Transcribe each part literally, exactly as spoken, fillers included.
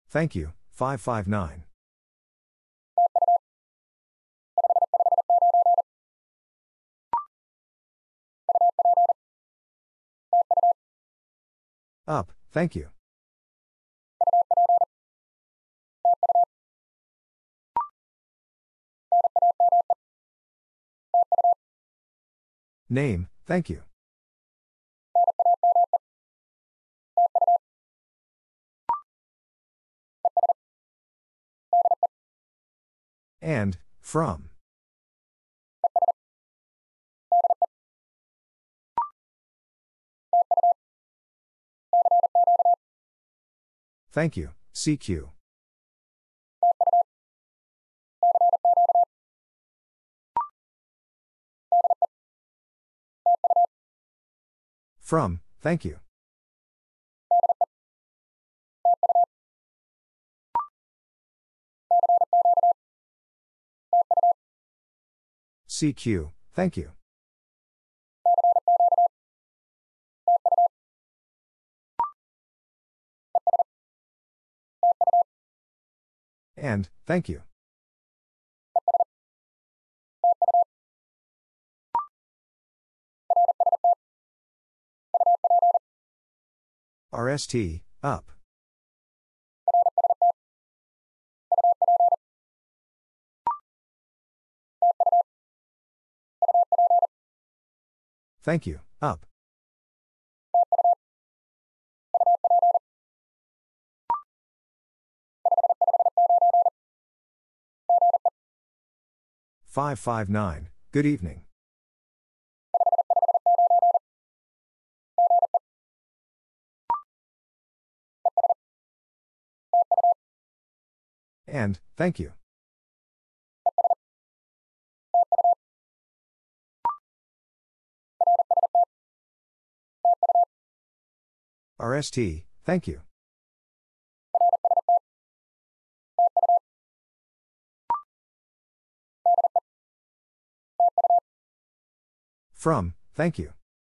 Thank you, five five nine. Up, thank you. Name, thank you. And, from. Thank you, C Q. From, thank you. C Q, thank you. And, thank you. R S T, up. Thank you, up. five five nine, good evening. And, thank you. R S T, thank you. From, thank you.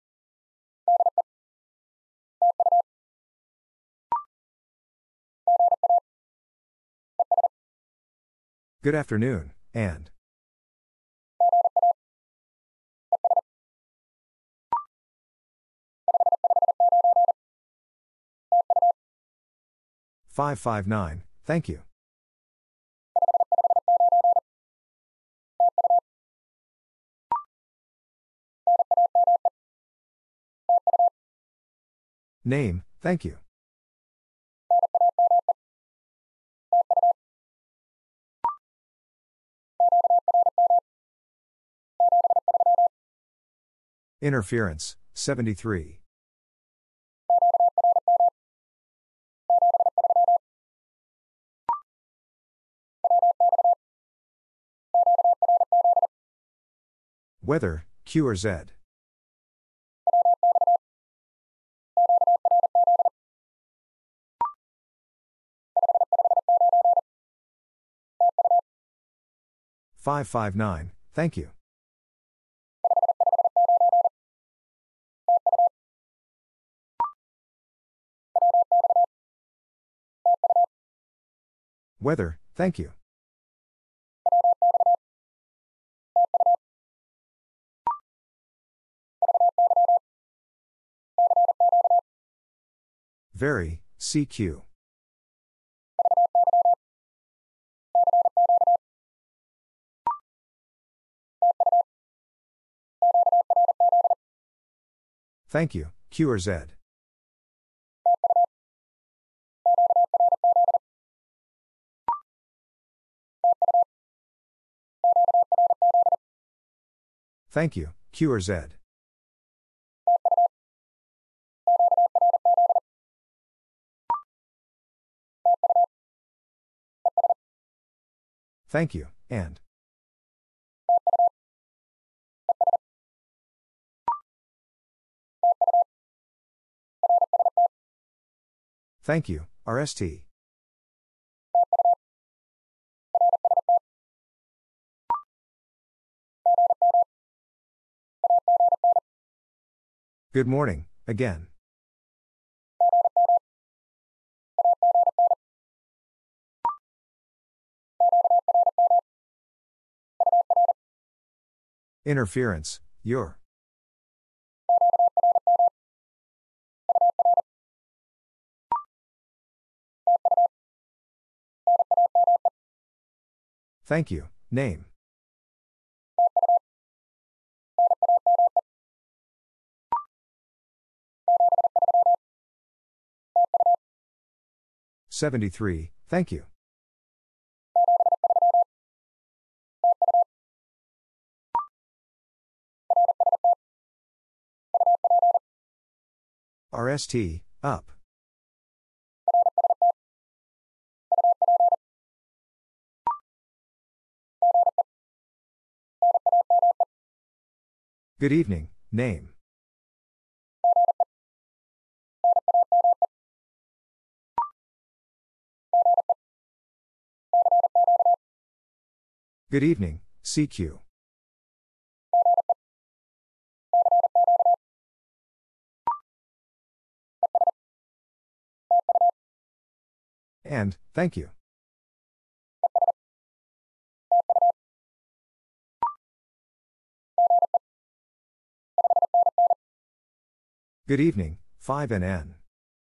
Good afternoon, and. five five nine, thank you. Name, thank you. Interference, seventy-three. Weather, Q or Z. five five nine, thank you. Weather, thank you. Very, C Q. Thank you, Q or Z. Thank you, Q or Z. Thank you, and. Thank you, R S T. Good morning, again. Interference, your. Thank you, name. seventy-three, thank you. R S T, up. Good evening, name. Good evening, C Q. And, thank you. Good evening, five N N.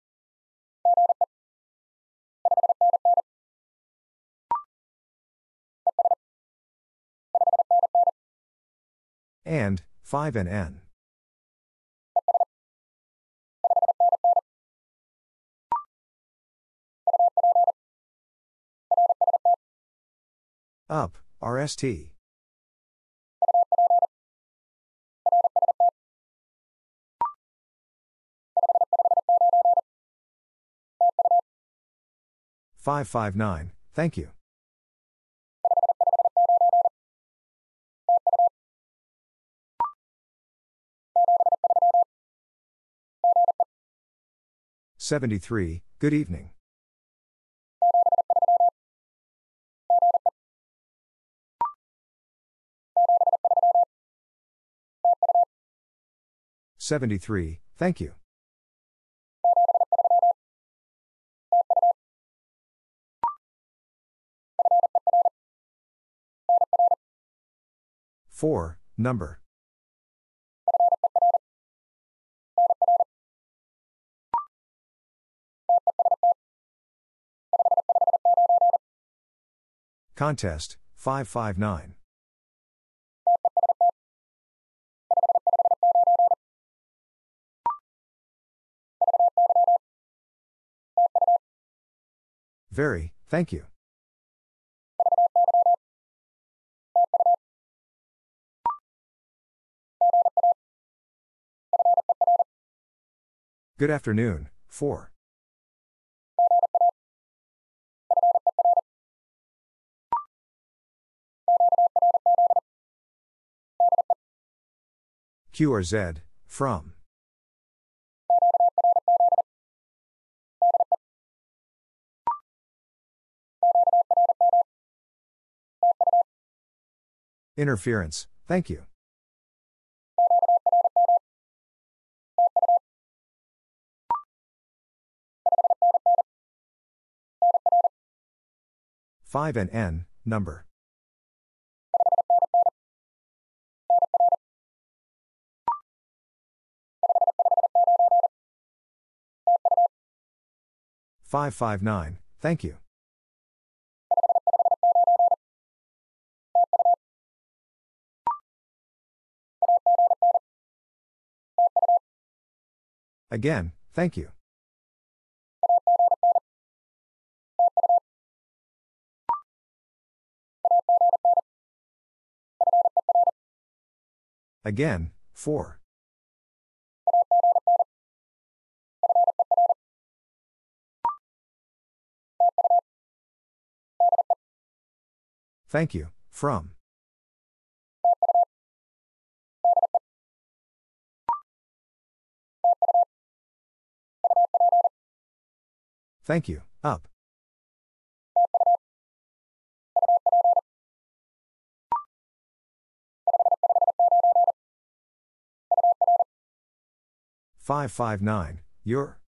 And, five N N. Up, R S T. five five nine, thank you. seventy-three, good evening. seventy-three, thank you. four, number. Contest, five five nine. Very, thank you. Good afternoon, four. Q R Z, from. Interference, thank you. five N N, number. five five nine, thank you. Again, thank you. Again, four. Thank you, from. Thank you, up. five five nine, your.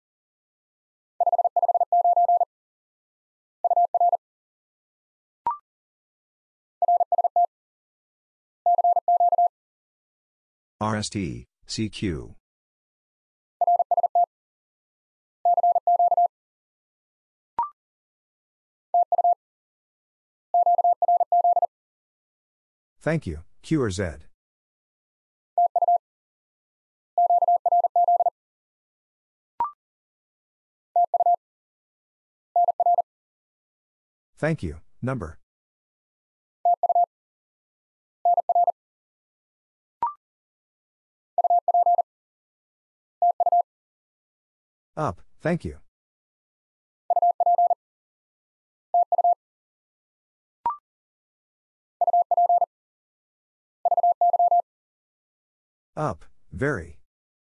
R S T, C Q. Thank you, Q or Z. Thank you, number. Up, thank you. Up, very.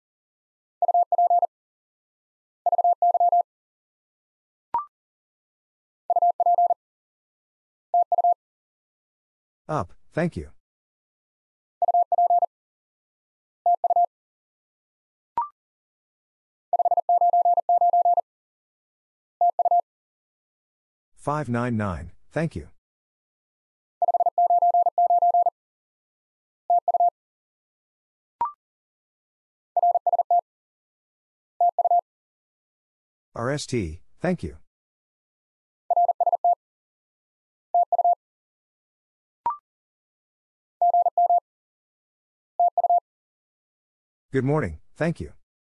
Up, thank you. five nine nine, thank you. R S T, thank you. Good morning, thank you.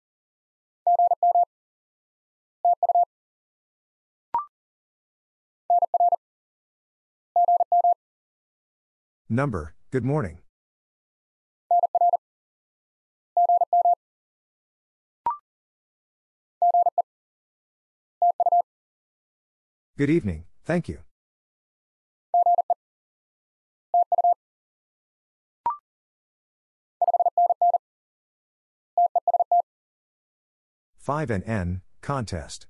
Number, good morning. Good evening, thank you. five and N, contest.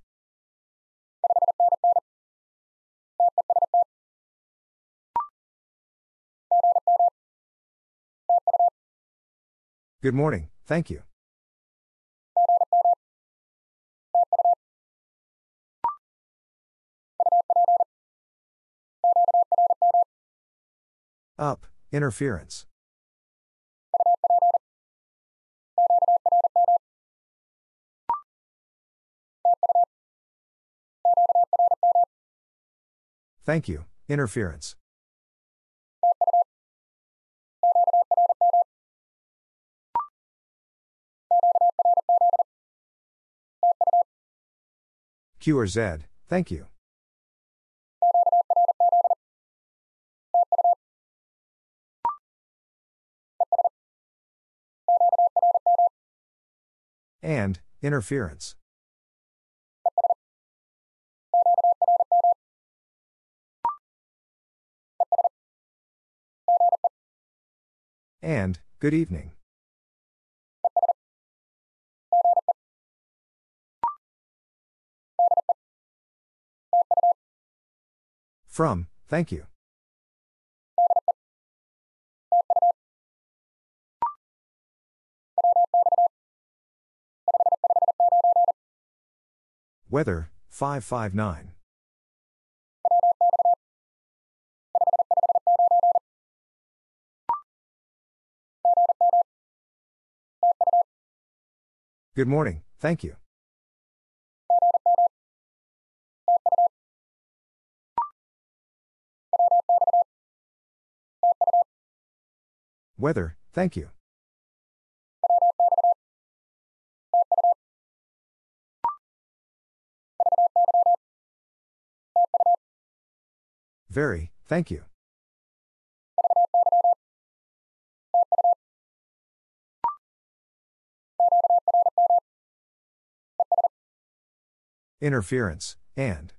Good morning, thank you. Up, interference. Thank you, interference. Q or Z, thank you. And, interference. And, good evening. From, thank you. Weather, five five nine. Good morning, thank you. Weather, thank you. Very, thank you. Interference, and.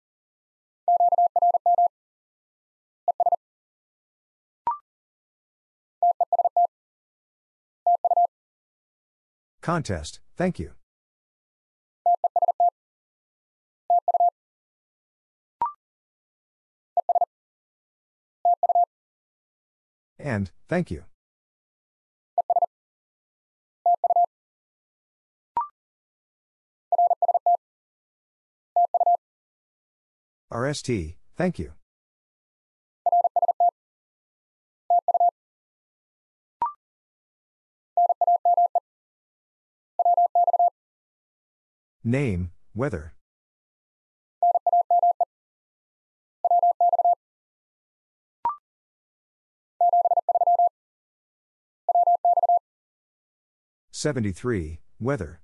Contest, thank you. And, thank you. R S T, thank you. Name, weather. seventy-three, weather.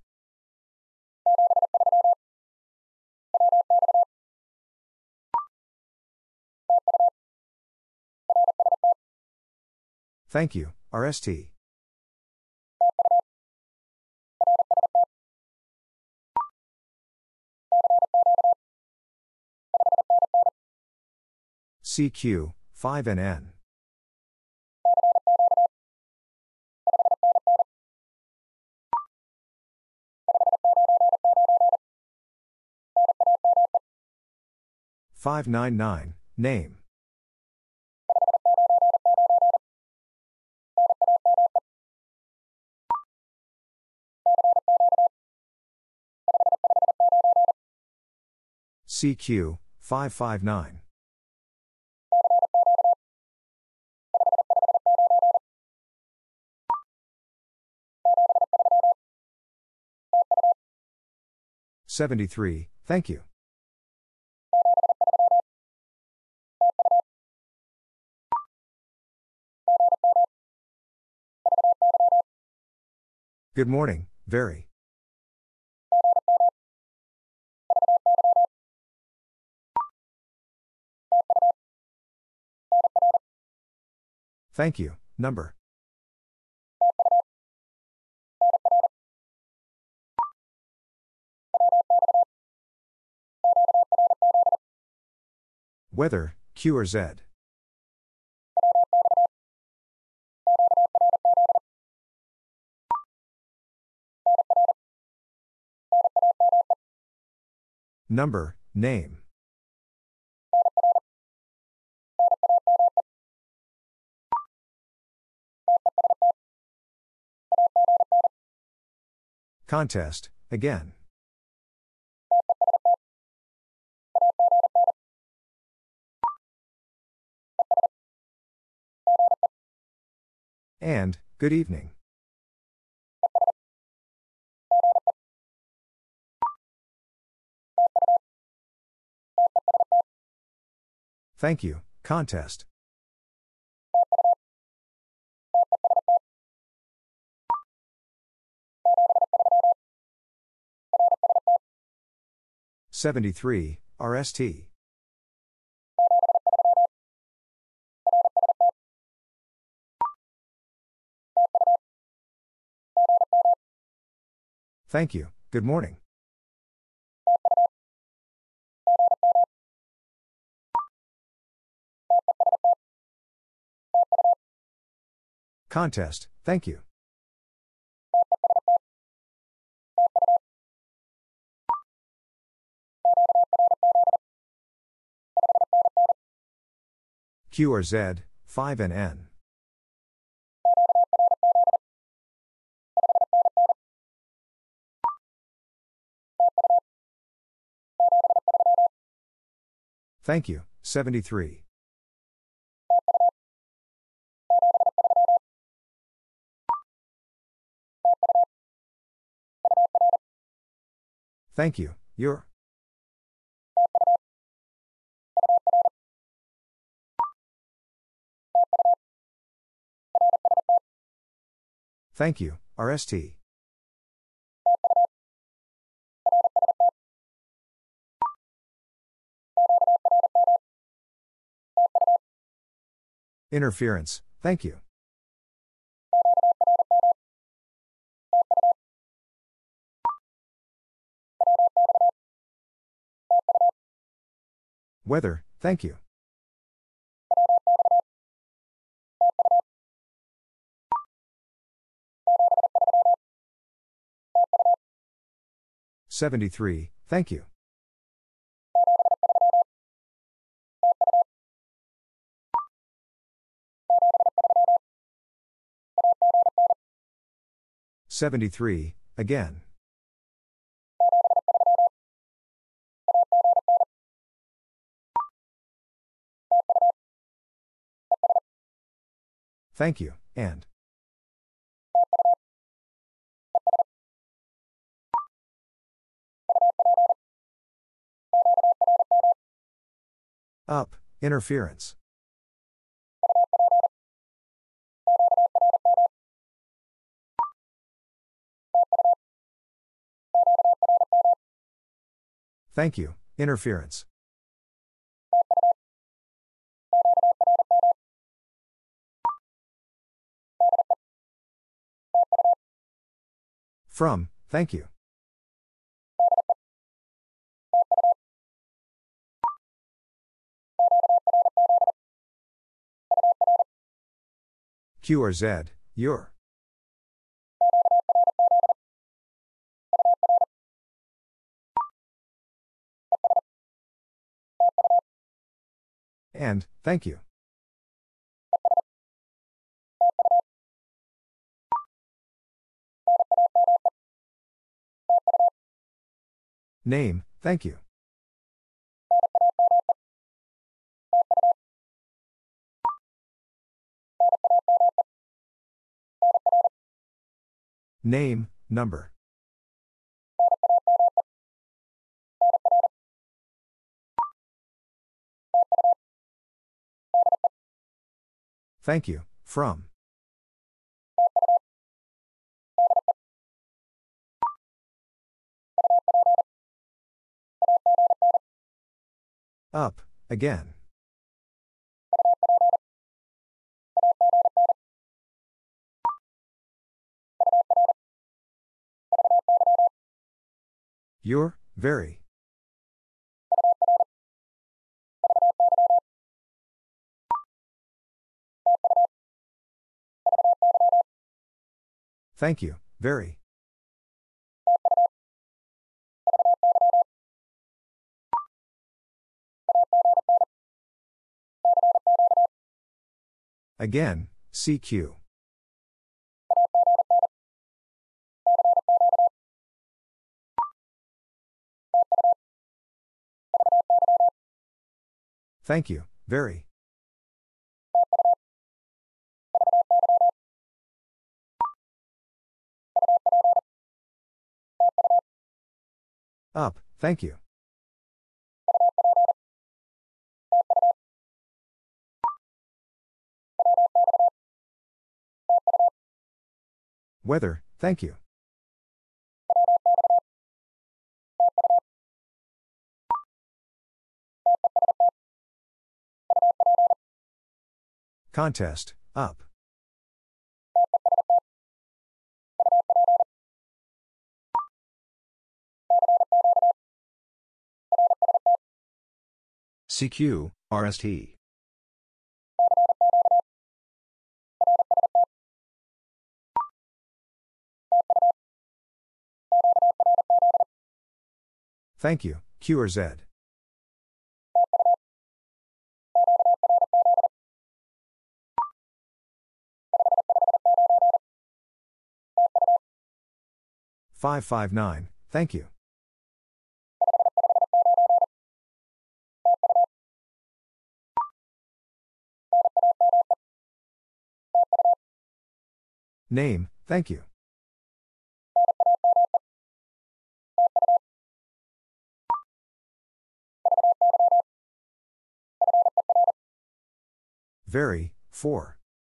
Thank you, R S T. C Q, five N N. five nine nine, name. C Q, five five nine. seventy-three, thank you. Good morning, very. Thank you, number. Weather, Q or Z. Number, name. Contest, again. And, good evening. Thank you, contest. seventy-three, R S T. Thank you, good morning. Contest, thank you. Q or Z, five N N. Thank you, seventy-three. Thank you, your. Thank you, R S T. Interference, thank you. Weather, thank you. seventy-three, thank you. seventy-three, again. Thank you, and. Up, interference. Thank you, interference. From, thank you. Q or Z, your. And, thank you. Name, thank you. Name, number. Thank you, from. Up, again. Your, very. Thank you, very. Again, C Q. Thank you, very. Up, thank you. Weather, thank you. Contest, up. C Q, R S T. Thank you, Q or Z. five five nine, thank you. Name, thank you. Very, four.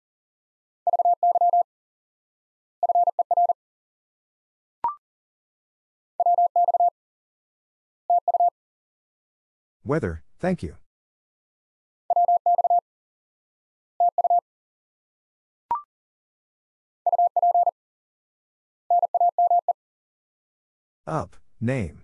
Weather, thank you. Up, name.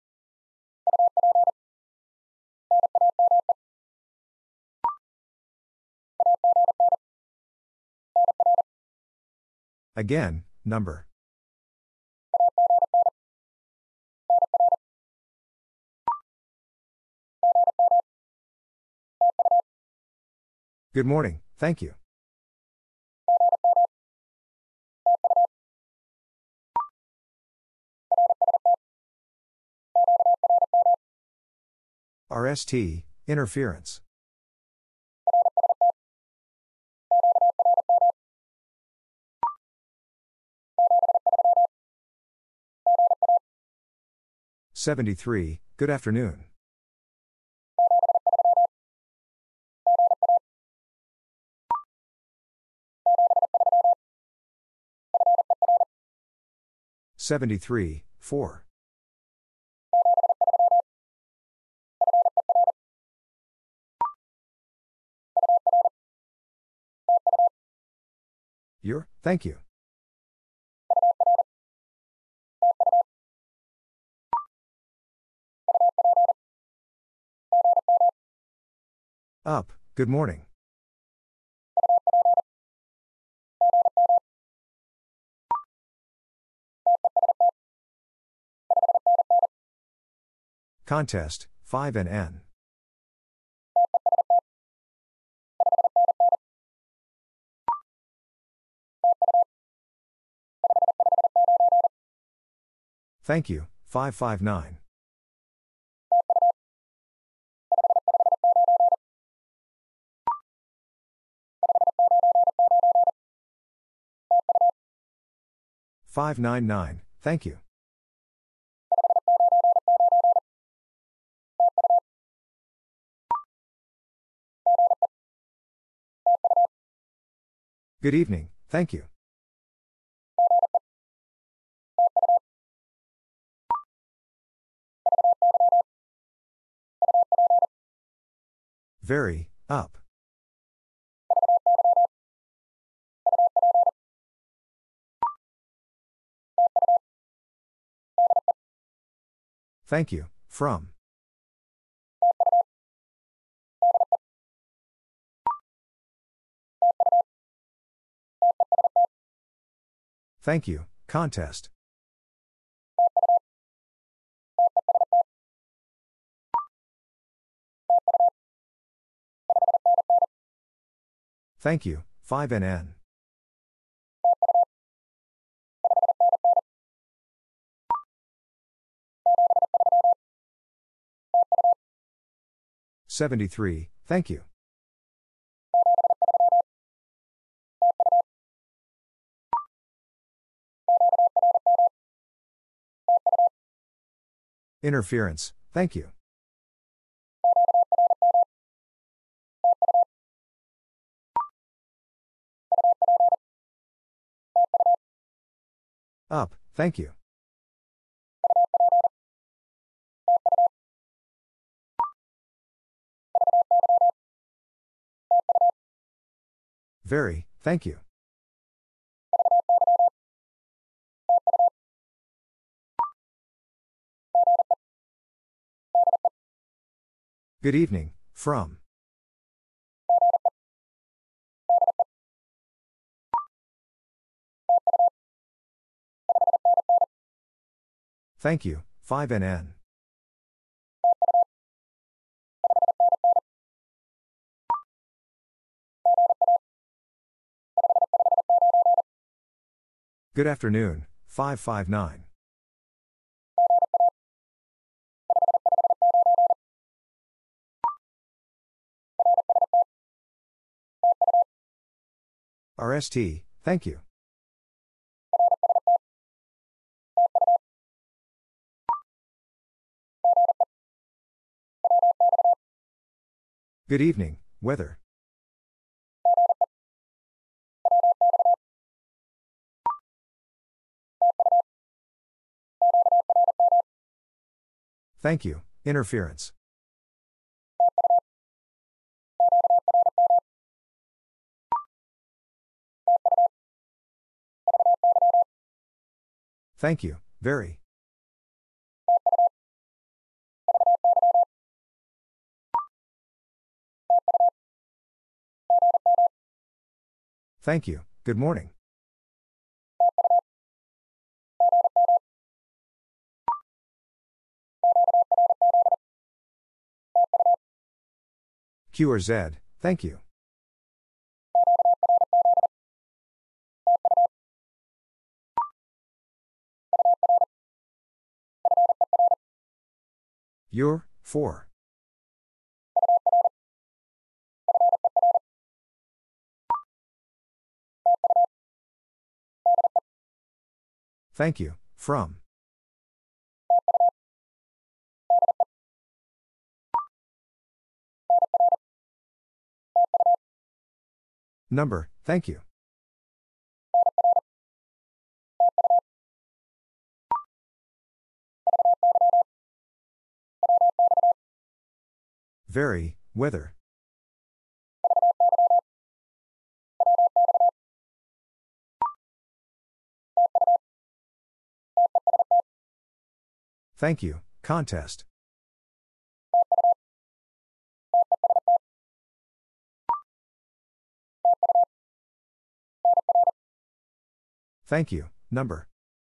Again, number. Good morning, thank you. R S T, interference. seventy-three, good afternoon. seventy-three, four. Your, thank you. Up, good morning. Contest, five and N. Thank you, five five nine. five nine nine, thank you. Good evening, thank you. Very, up. Thank you, from. Thank you, contest. Thank you, five N N. seventy-three, thank you. Interference, thank you. Up, thank you. Very, thank you. Good evening, from. Thank you, five N N. Good afternoon, five five nine. R S T, thank you. Good evening, weather. Thank you, interference. Thank you, very. Thank you, good morning. Q or Z, thank you. Your, four. Thank you, from. Number, thank you. Very, weather. Thank you, contest. Thank you, number.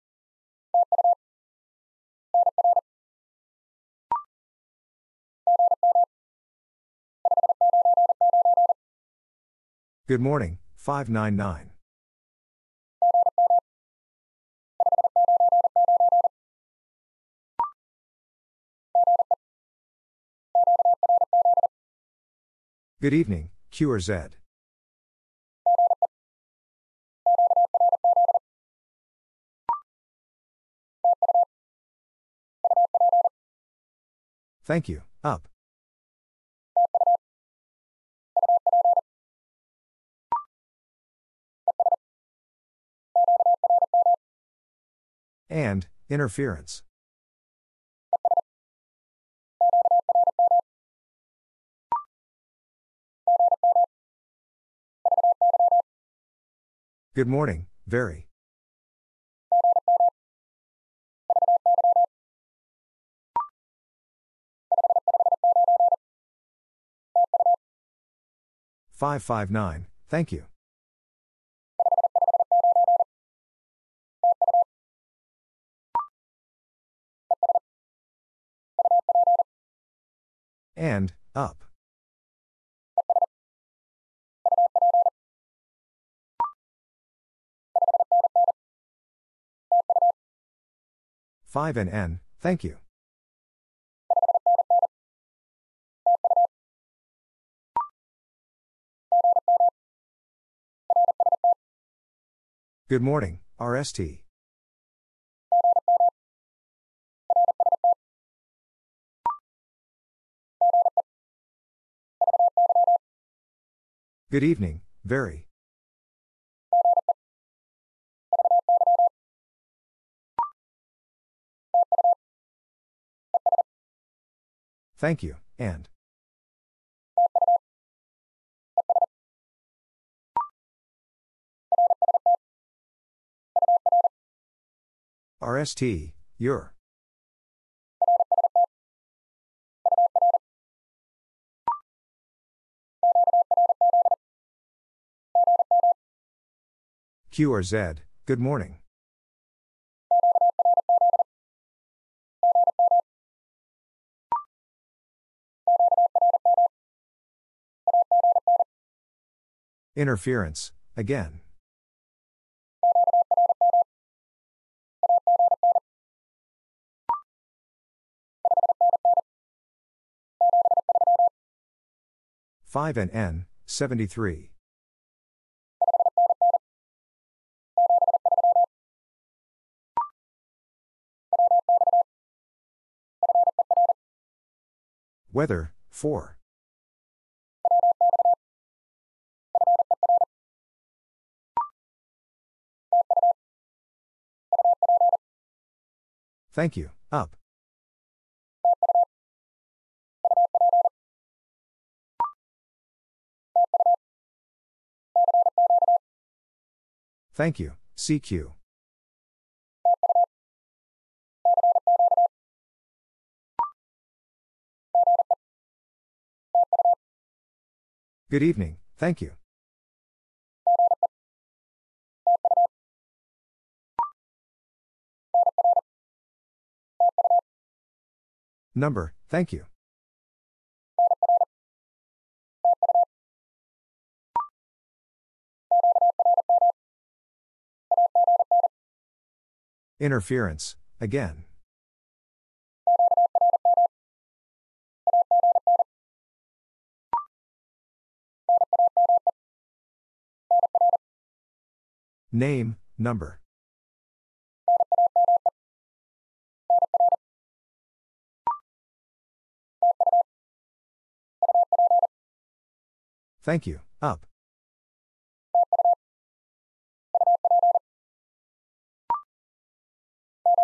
Good morning, five nine nine. Good evening, Q or Z. Thank you, up. And, interference. Good morning, very. five five nine, thank you. And, up. five and N, thank you. Good morning, R S T. Good evening, very. Thank you, and. R S T, your. Q or Z, good morning. Interference, again. five and N, seventy-three. Weather, four. Thank you, up. Thank you, C Q. Good evening, thank you. Number, thank you. Interference, again. Name, number. Thank you, up.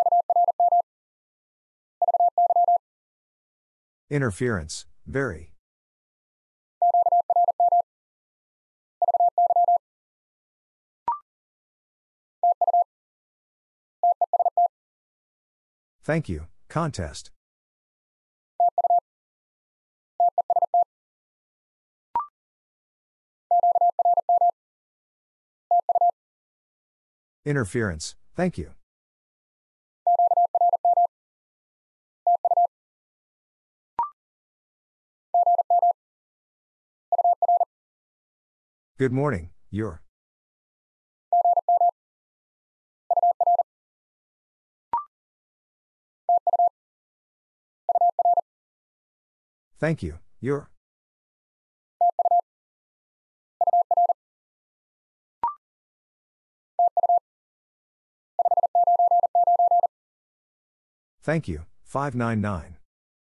Interference, very. Thank you, contest. Interference, thank you. Good morning, you're. Thank you, you're. Thank you, five nine nine.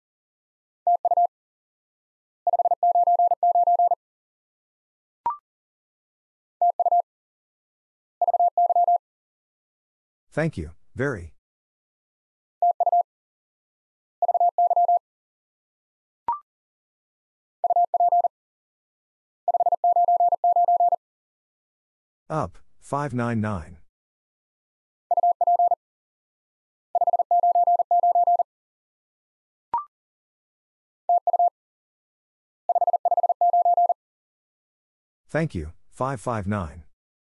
Thank you, very. Up, five nine nine. Thank you, five five nine.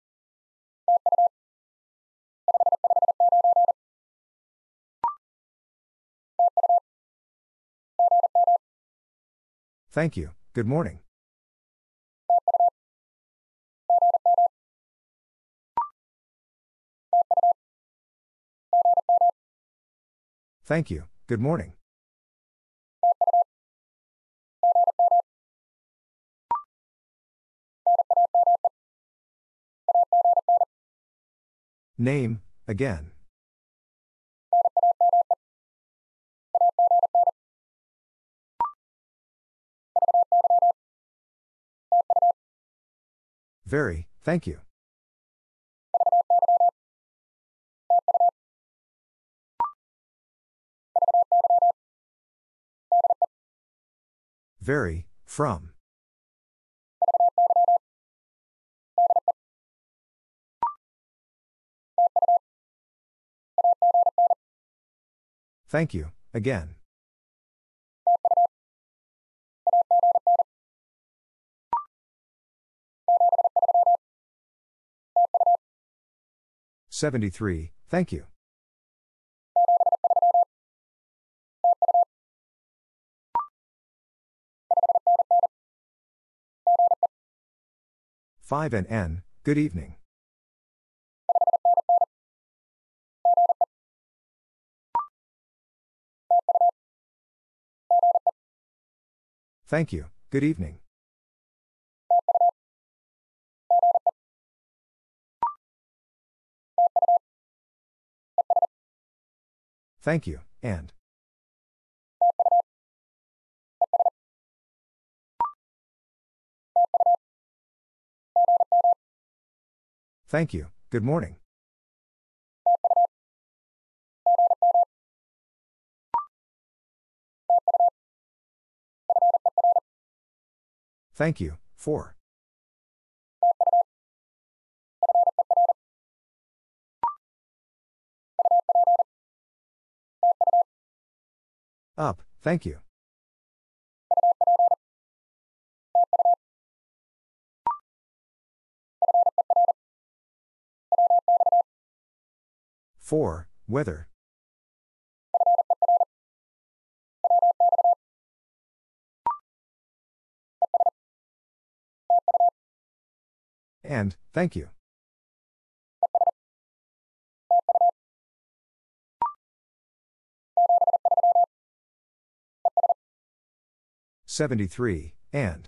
Thank you, good morning. Thank you, good morning. Name, again. Very, thank you. Very, from. Thank you, again. seventy-three, thank you. five N N, good evening. Thank you, good evening. Thank you, and. Thank you, good morning. Thank you, for. Up, thank you. four, weather. And, thank you. seventy-three, and.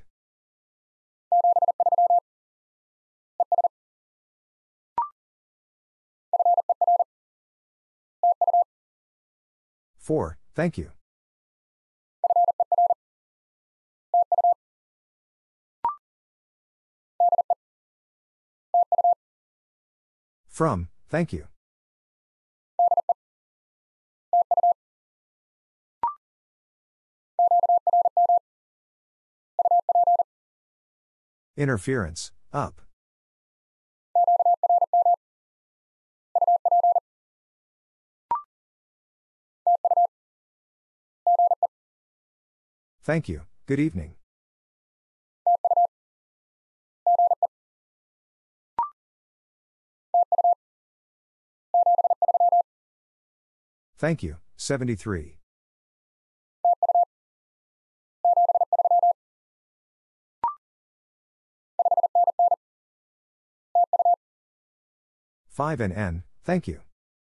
four, thank you. From, thank you. Interference, up. Thank you, good evening. Thank you, seventy-three. five N N, thank you.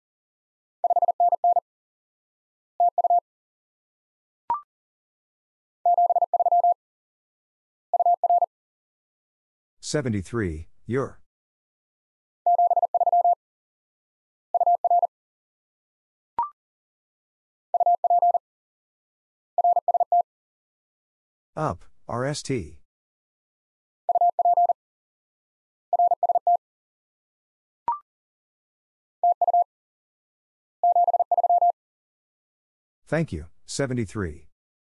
seventy-three, your. Up, R S T. Thank you, seventy-three.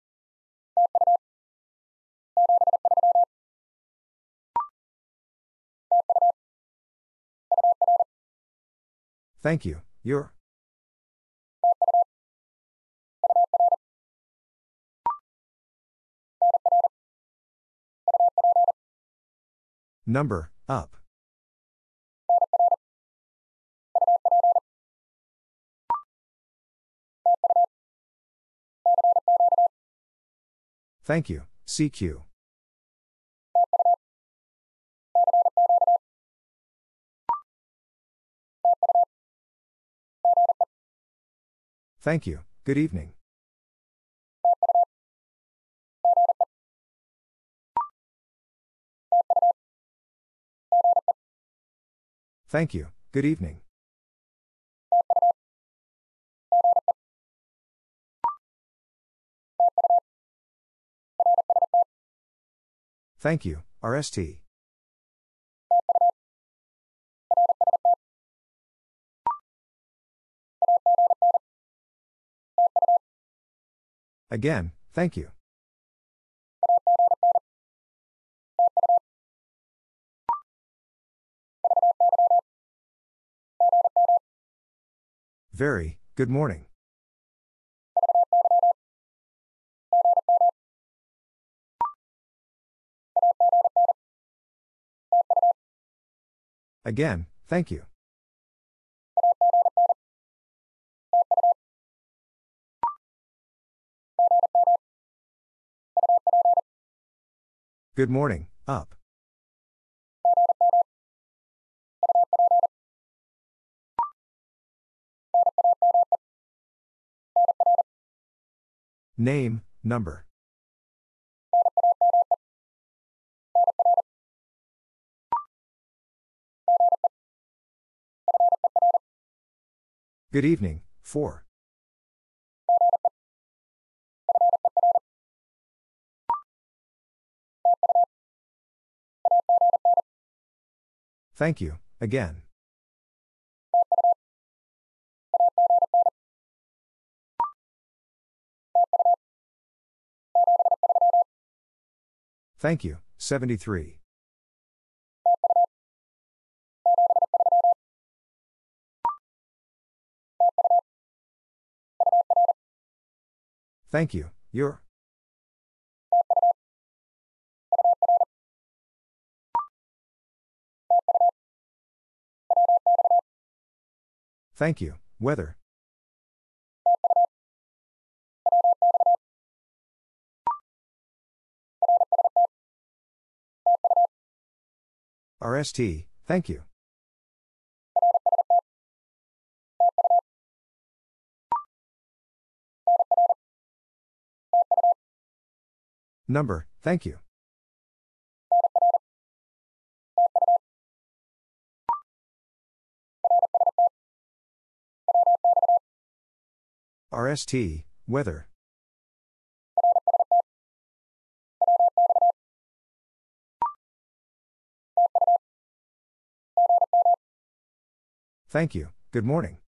Thank you, your. Number, up. Thank you, C Q. Thank you, good evening. Thank you, good evening. Thank you, R S T. Again, thank you. Very, good morning. Again, thank you. Good morning, up. Name, number. Good evening, four. Thank you, again. Thank you, seventy-three. Thank you, your. Thank you, weather. R S T, thank you. Number, thank you. R S T, weather. Thank you, good morning.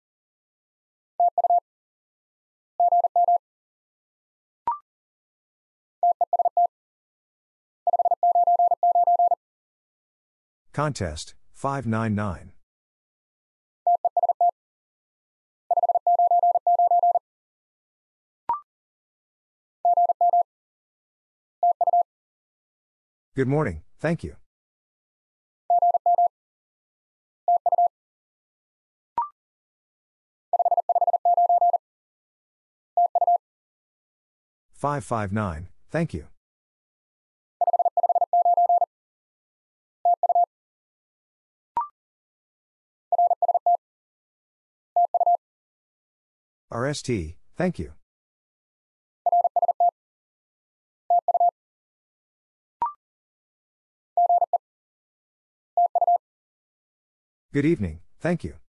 Contest, five nine nine. Good morning, thank you. five five nine, thank you. R S T, thank you. Good evening, thank you.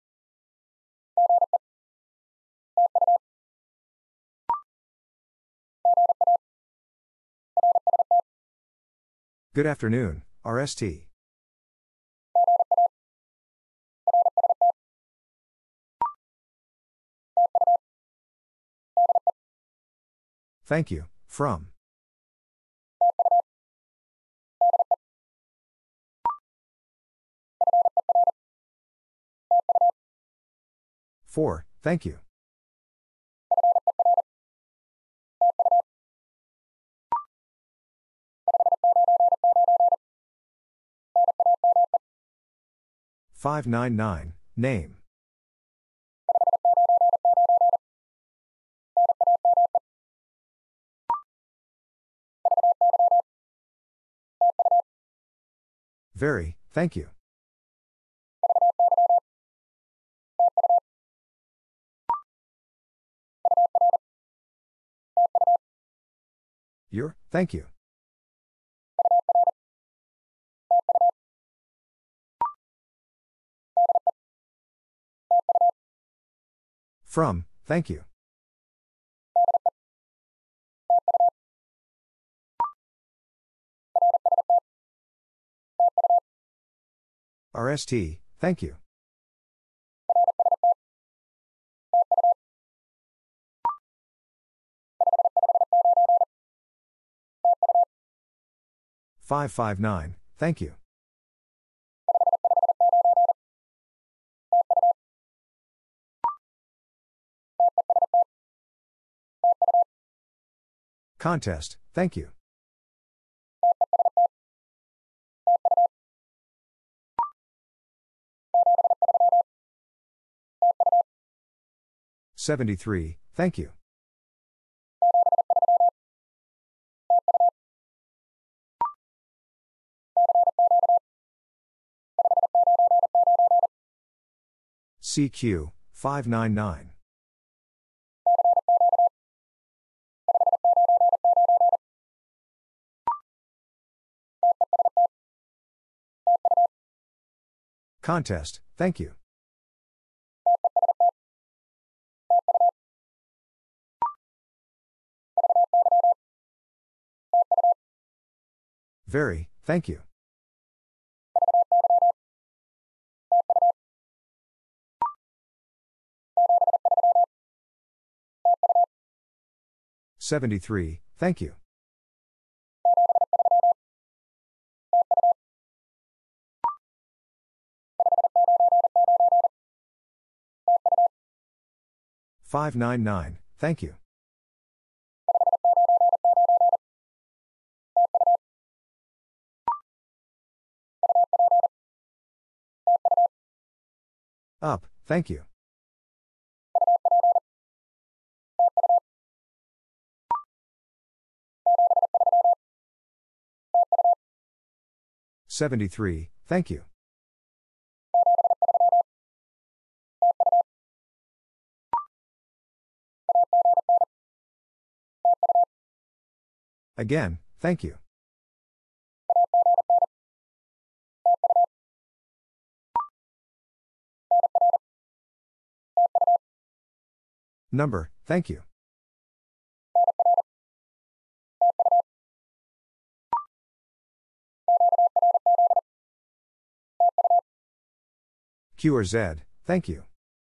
Good afternoon, R S T. Thank you, from. four, thank you. five nine nine, name. Very, thank you. Your, thank you. From, thank you. R S T, thank you. five five nine, thank you. Contest, thank you. seventy-three, thank you. C Q, five nine nine. Contest, thank you. Very, thank you. seventy-three, thank you. five nine nine, thank you. Up, thank you. seventy-three, thank you. Again, thank you. Number, thank you. Q or Z, thank you.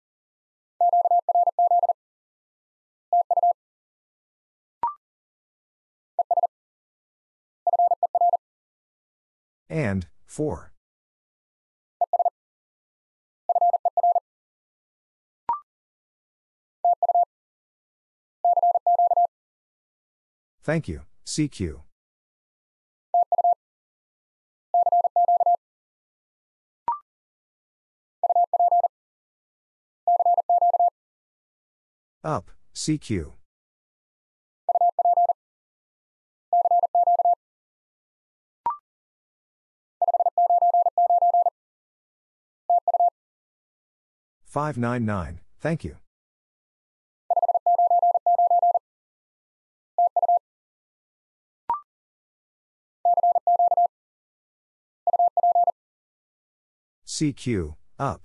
And, four. Thank you, C Q. Up, C Q. five nine nine, thank you. C Q, up.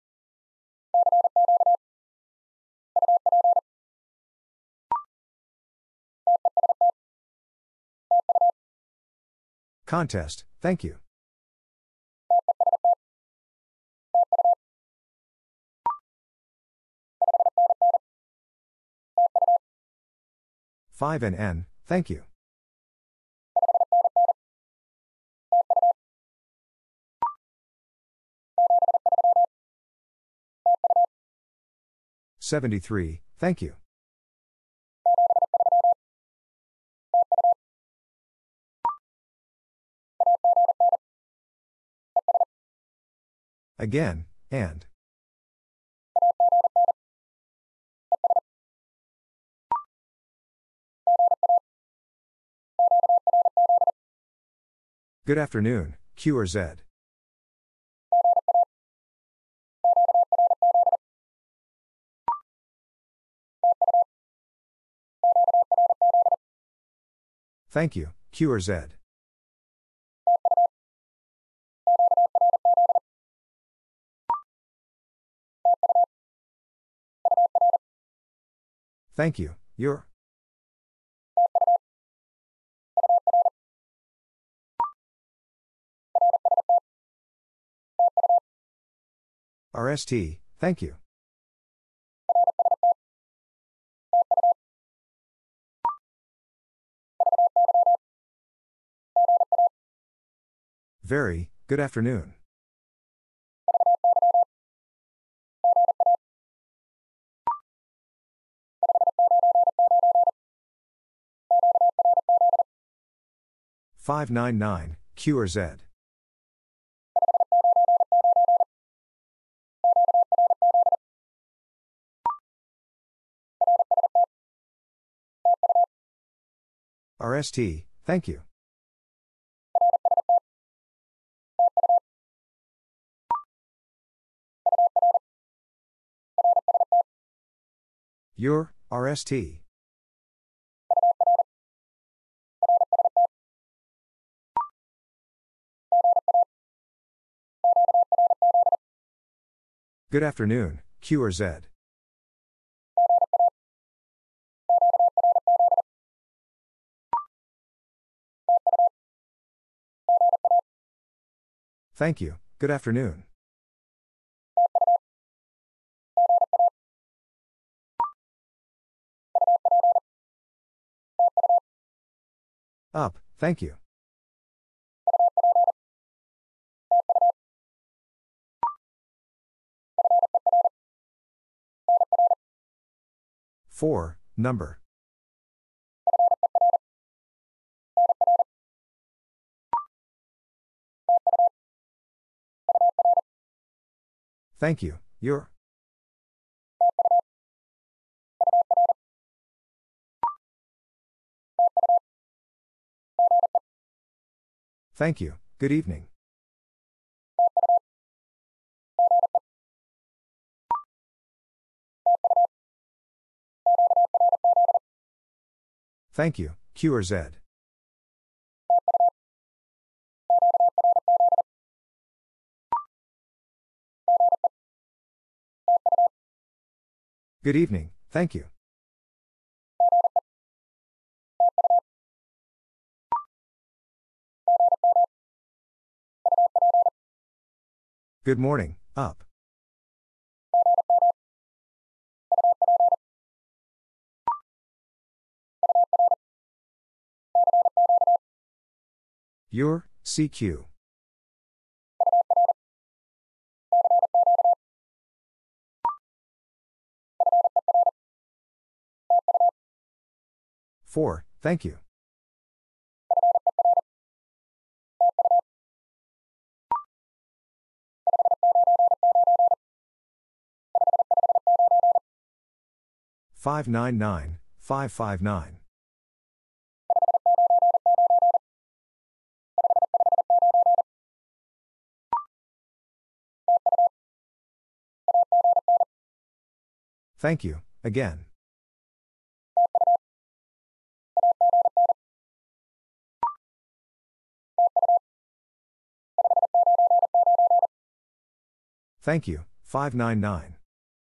Contest, thank you. five N N, thank you. seventy-three, thank you. Again, and. Good afternoon, Q or Z. Thank you, Q or Z. Thank you, your. R S T, thank you. Very, good afternoon. five nine nine, Q or Z. R S T, thank you. Your, R S T. Good afternoon, Q or Z. Thank you, good afternoon. Up, thank you. four, number. Thank you, your. Thank you, good evening. Thank you, Q or Z. Good evening, thank you. Good morning, up. Your, C Q. four, thank you. five nine nine, five five nine. Thank you, again. Thank you, five nine nine.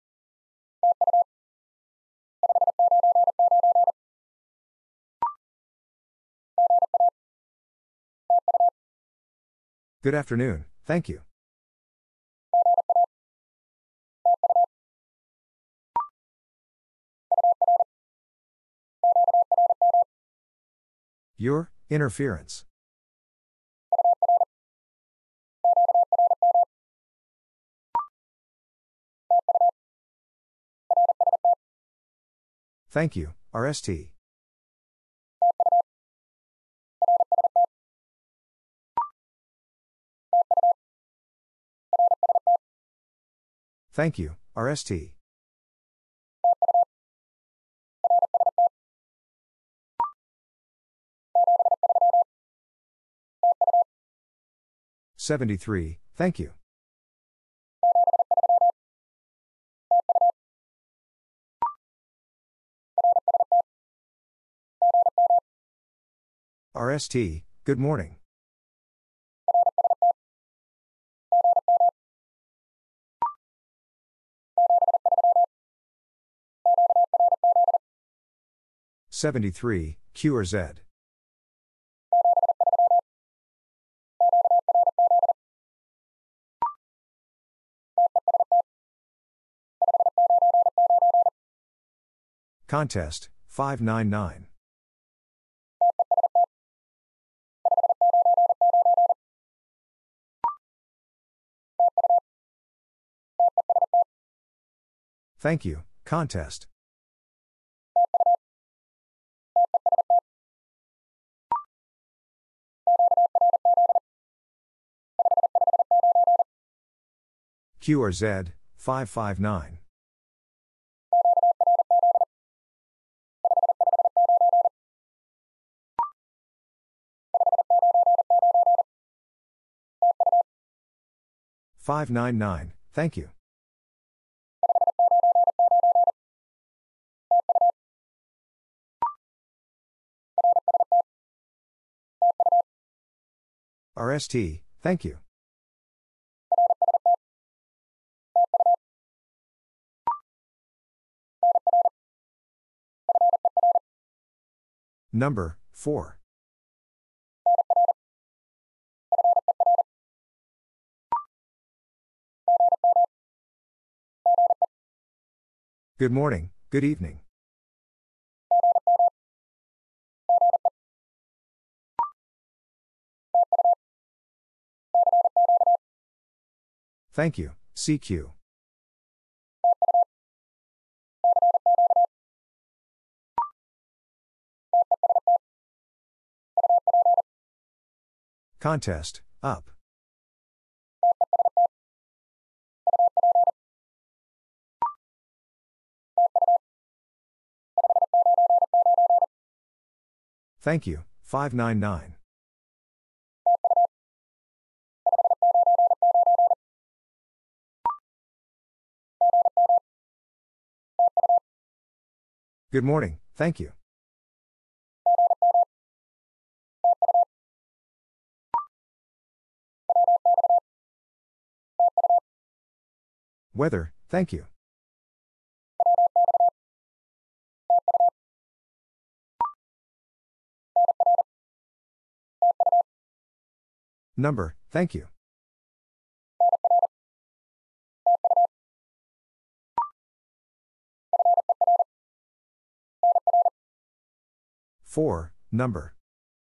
Good afternoon, thank you. Your interference. Thank you, R S T. Thank you, R S T. seventy-three, thank you. R S T, good morning. seventy-three, Q or Z. Contest, five nine nine. Thank you, contest. Q or Z, five five nine. five nine nine, thank you. R S T, thank you. Number, four. Good morning, good evening. Thank you, C Q. Contest, up. Thank you, five nine nine. Good morning, thank you. Weather, thank you. Number, thank you. four, number.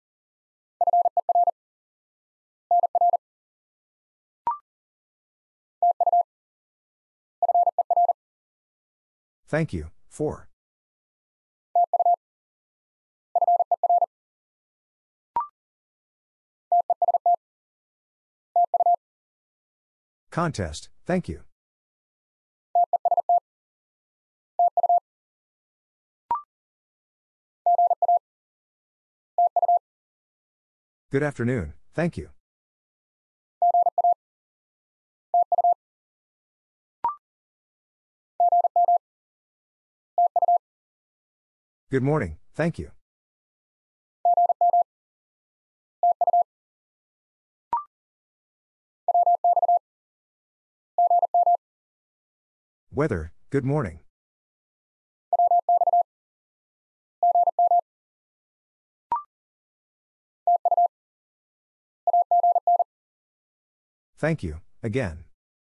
Thank you, four. Contest, thank you. Good afternoon, thank you. Good morning, thank you. Weather, good morning. Thank you, again.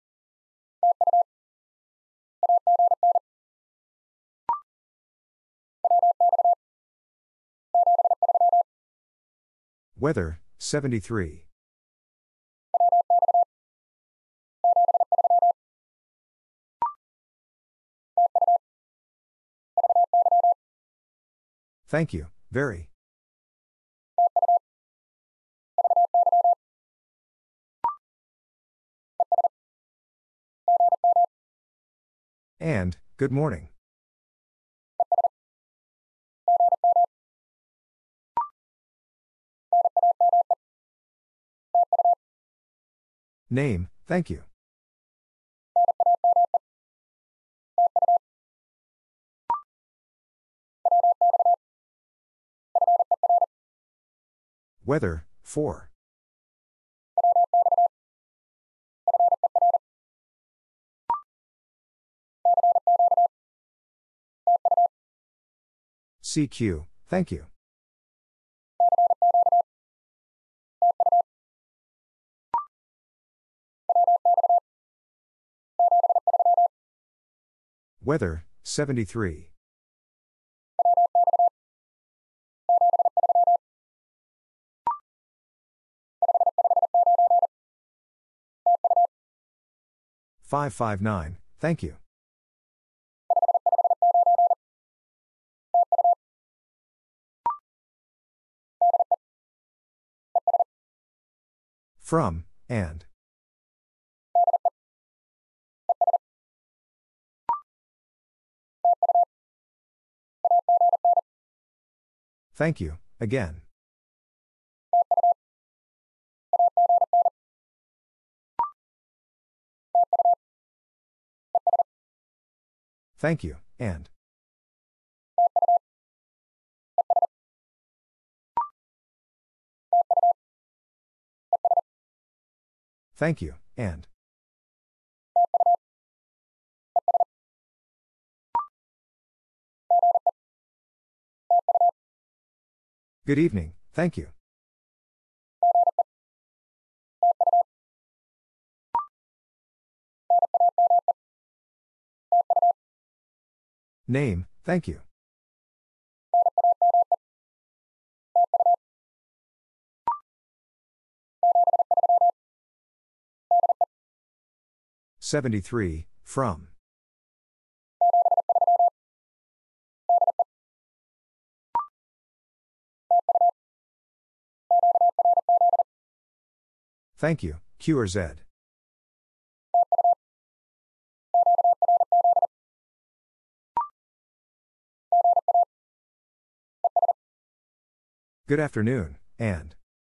Weather, seventy-three. Thank you, very. And, good morning. Name, thank you. Weather, four. C Q, thank you. Weather, seventy-three. five five nine, thank you. From, and. Thank you, again. Thank you, and. Thank you, and. Good evening, thank you. Name, thank you. seventy-three, from. Thank you, Q or Z. Good afternoon, and.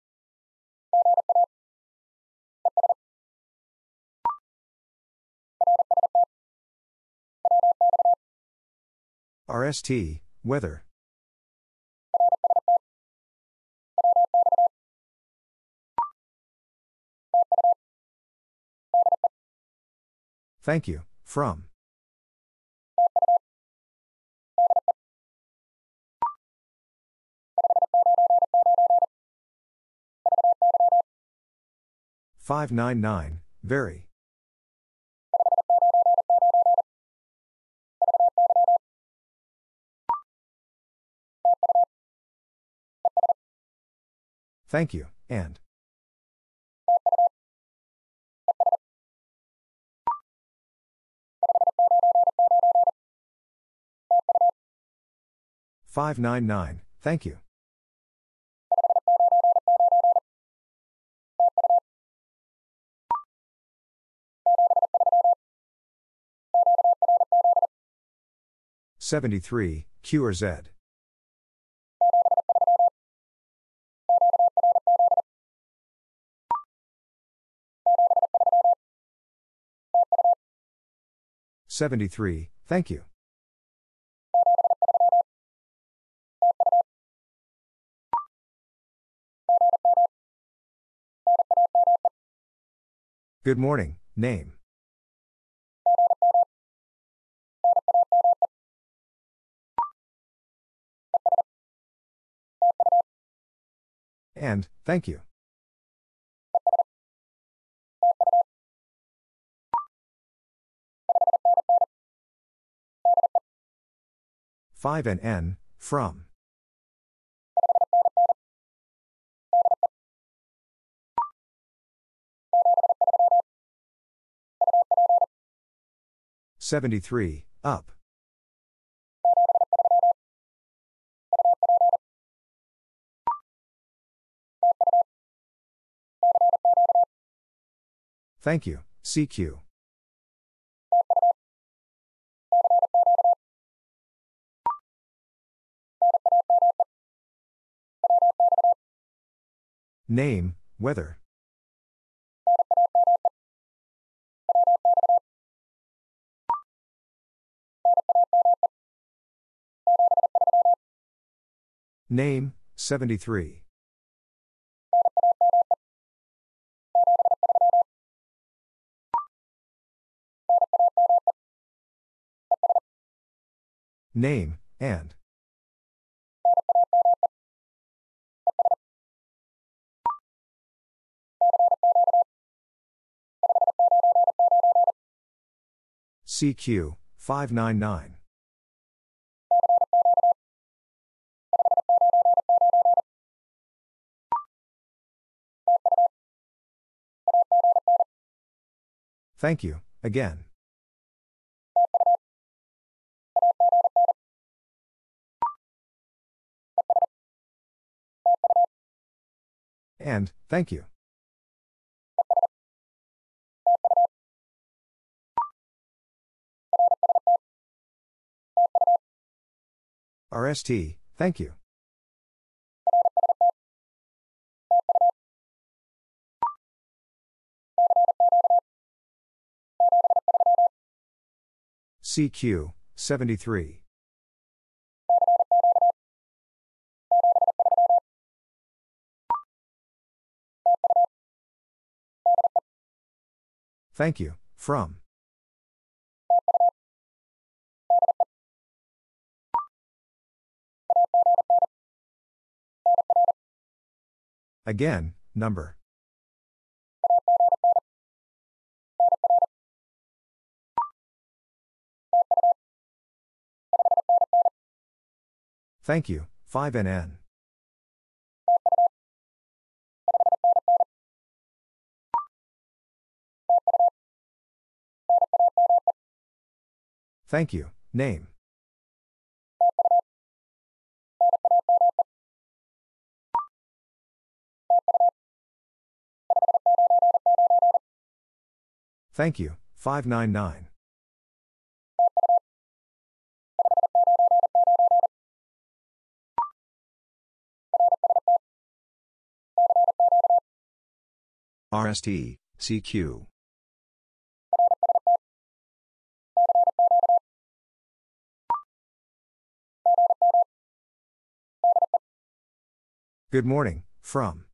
R S T, weather. Thank you, from. five nine nine, very. Thank you, and. five nine nine, thank you. seventy-three, Q or Z. seventy-three, thank you. Good morning, name. And, thank you. five and N, from. seventy-three, up. Thank you, C Q. Name, weather. Name, seventy-three. Name, and. C Q, five nine nine. Thank you, again. And, thank you. R S T, thank you. C Q, seventy-three. Thank you, from. Again, number. Thank you, five N N. Thank you, name. Thank you, five nine nine. R S T, C Q. Good morning, from.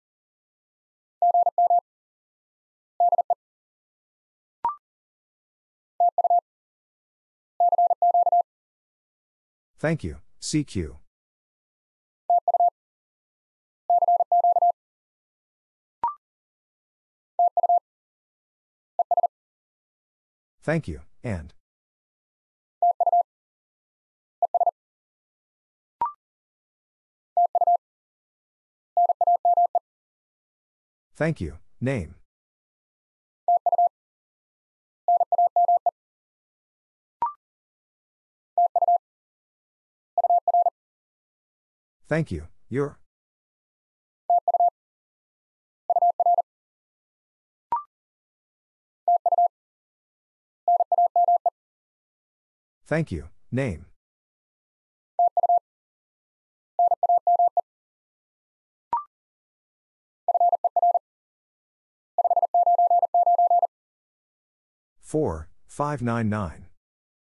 Thank you, C Q. Thank you, and. Thank you, name. Thank you, your. Thank you, name. four, five nine nine.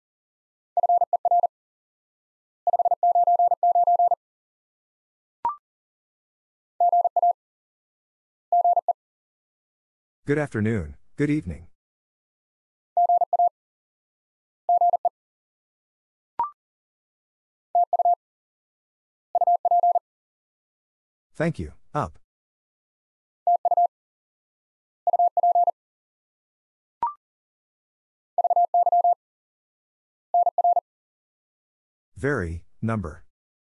Good afternoon, good evening. Thank you, up. Very, number.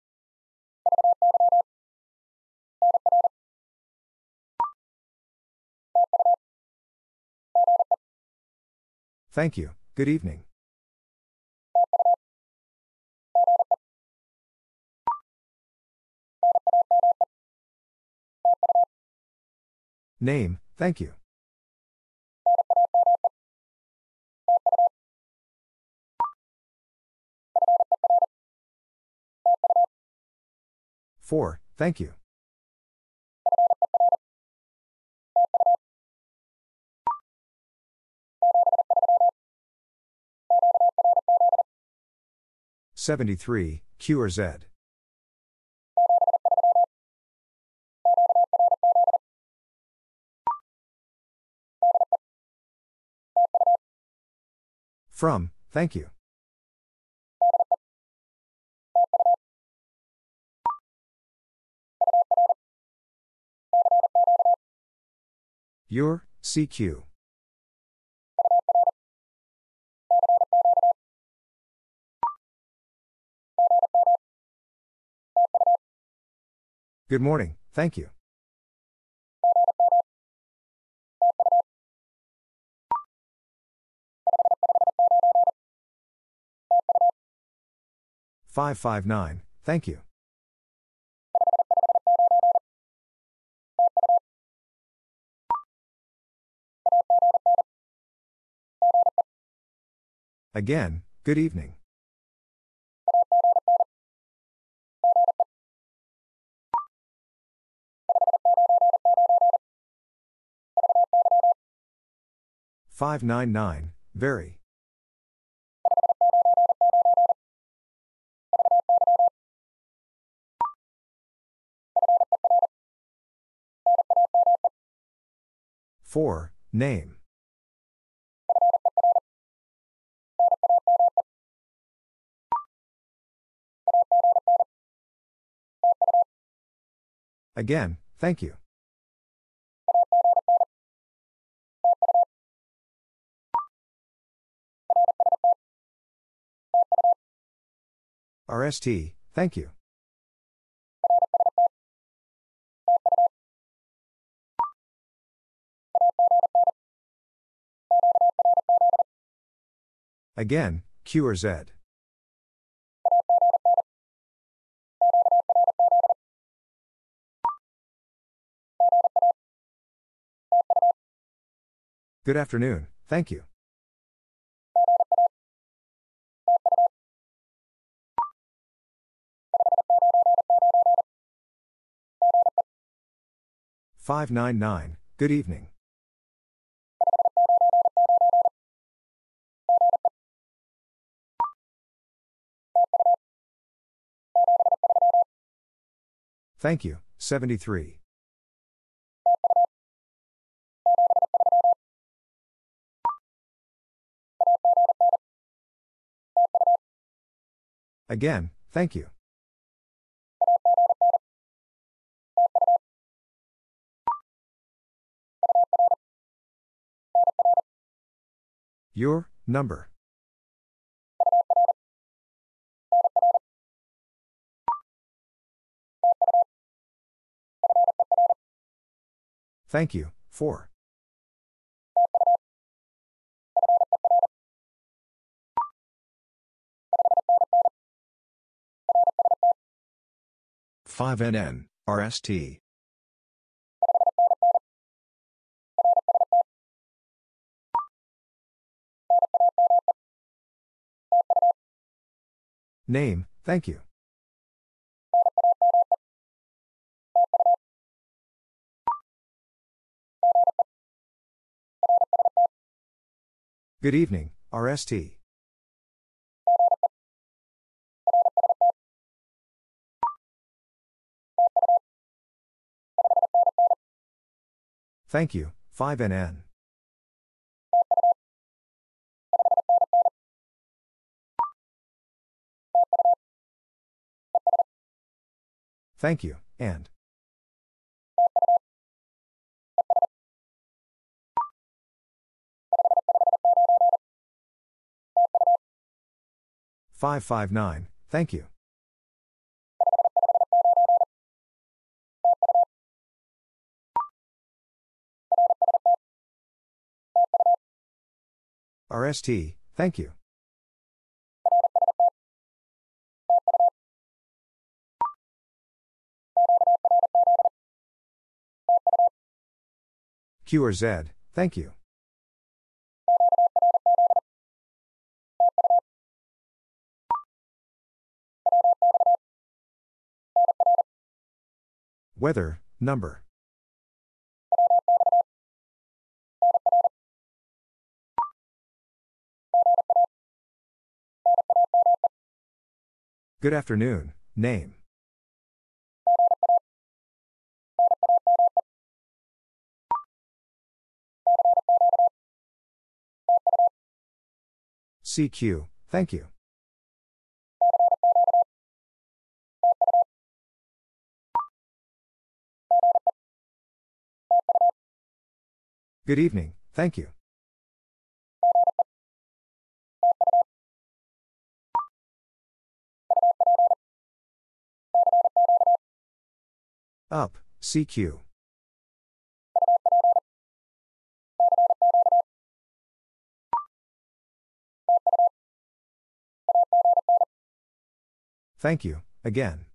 Thank you, good evening. Name, thank you. Four, thank you. seventy-three, Q or Z. From, thank you. Your, C Q. Good morning, thank you. five five nine, thank you. Again, good evening. five nine nine, very. four, name. Again, thank you. R S T, thank you. Again, Q or Z. Good afternoon, thank you. five nine nine, good evening. Thank you, seventy-three. Again, thank you. Your, number. Thank you, four. five N N, R S T. Name, thank you. Good evening, R S T. Thank you, five N N. Thank you, and. five five nine, thank you. R S T, thank you. Q R Z, thank you. Weather, number. Good afternoon, name. C Q, thank you. Good evening, thank you. Up, C Q. Thank you, again.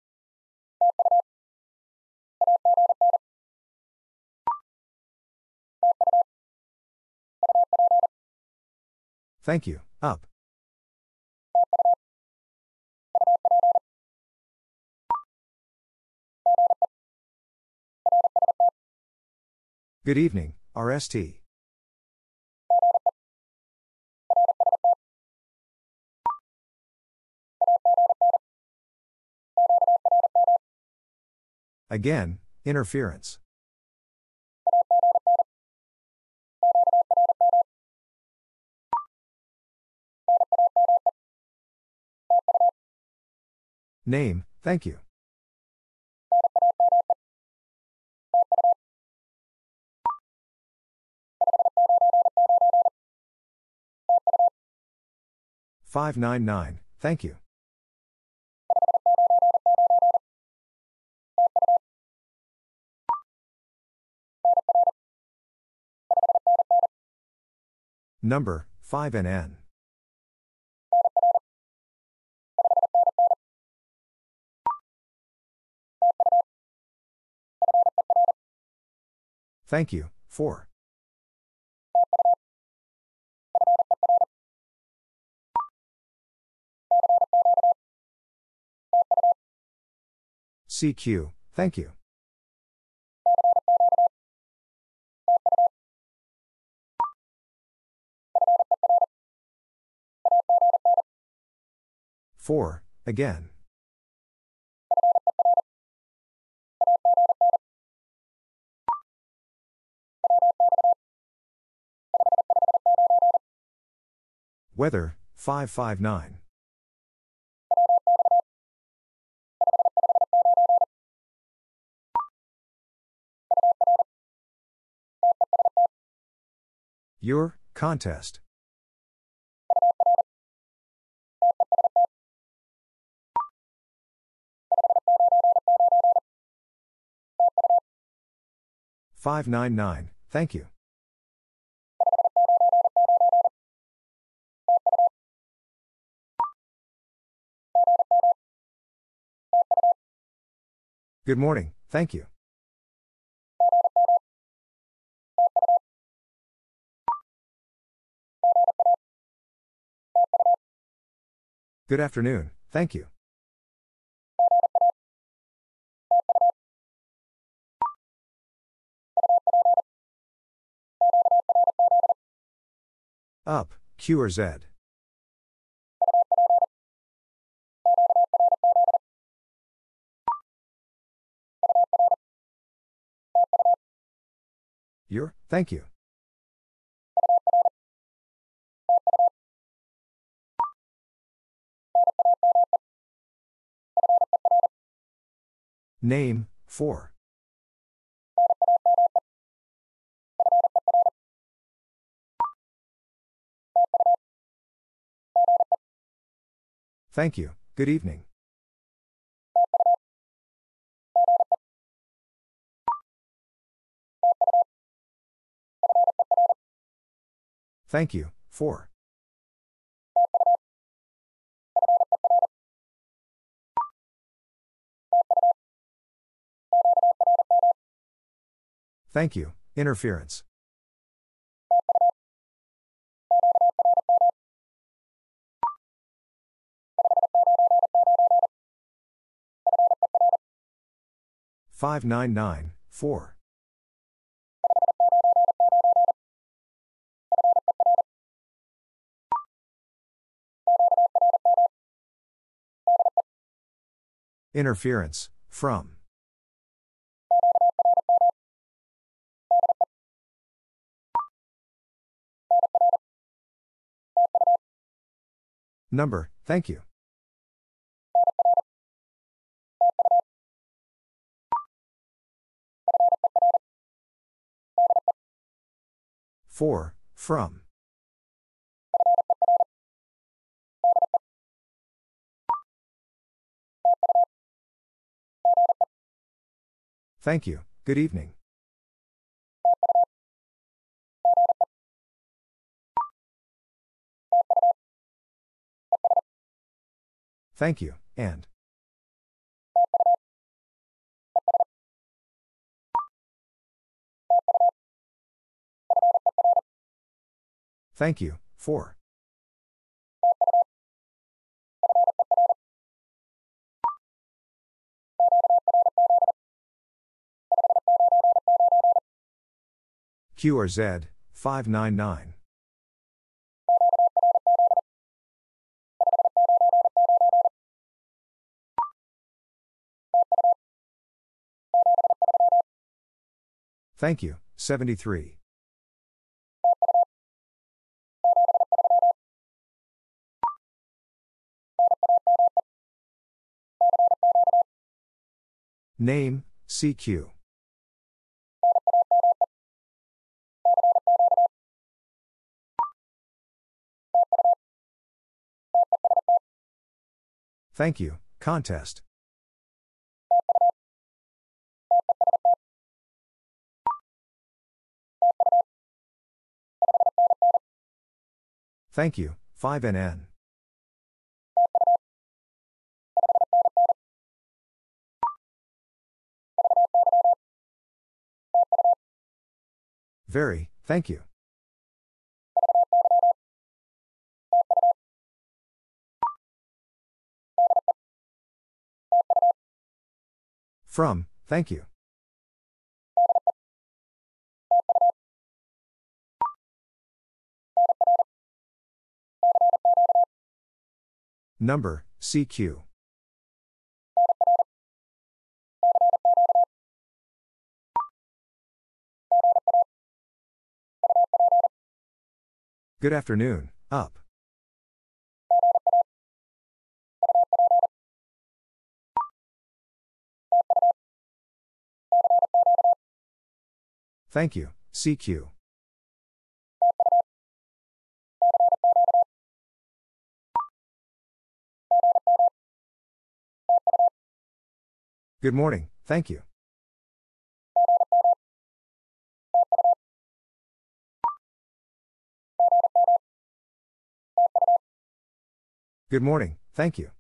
Thank you, up. Good evening, R S T. Again, interference. Name, thank you. five nine nine, thank you. Number, five N N. Thank you, four. C Q, thank you. four, again. Weather, five five nine. Your, contest. five nine nine, thank you. Good morning, thank you. Good afternoon, thank you. Up, Q or Z. Your, thank you. Name, four. Thank you, good evening. Thank you, four. Thank you, interference. five nine nine, four. Interference, from. Number, thank you. four, from. Thank you, good evening. Thank you, and. Thank you, four. Q R Z, five nine nine. Thank you, seventy-three. Name, C Q. Thank you, contest. Thank you, five N N. Very, thank you. From, thank you. Number, C Q. Good afternoon, up. Thank you, C Q. Good morning, thank you. Good morning, thank you.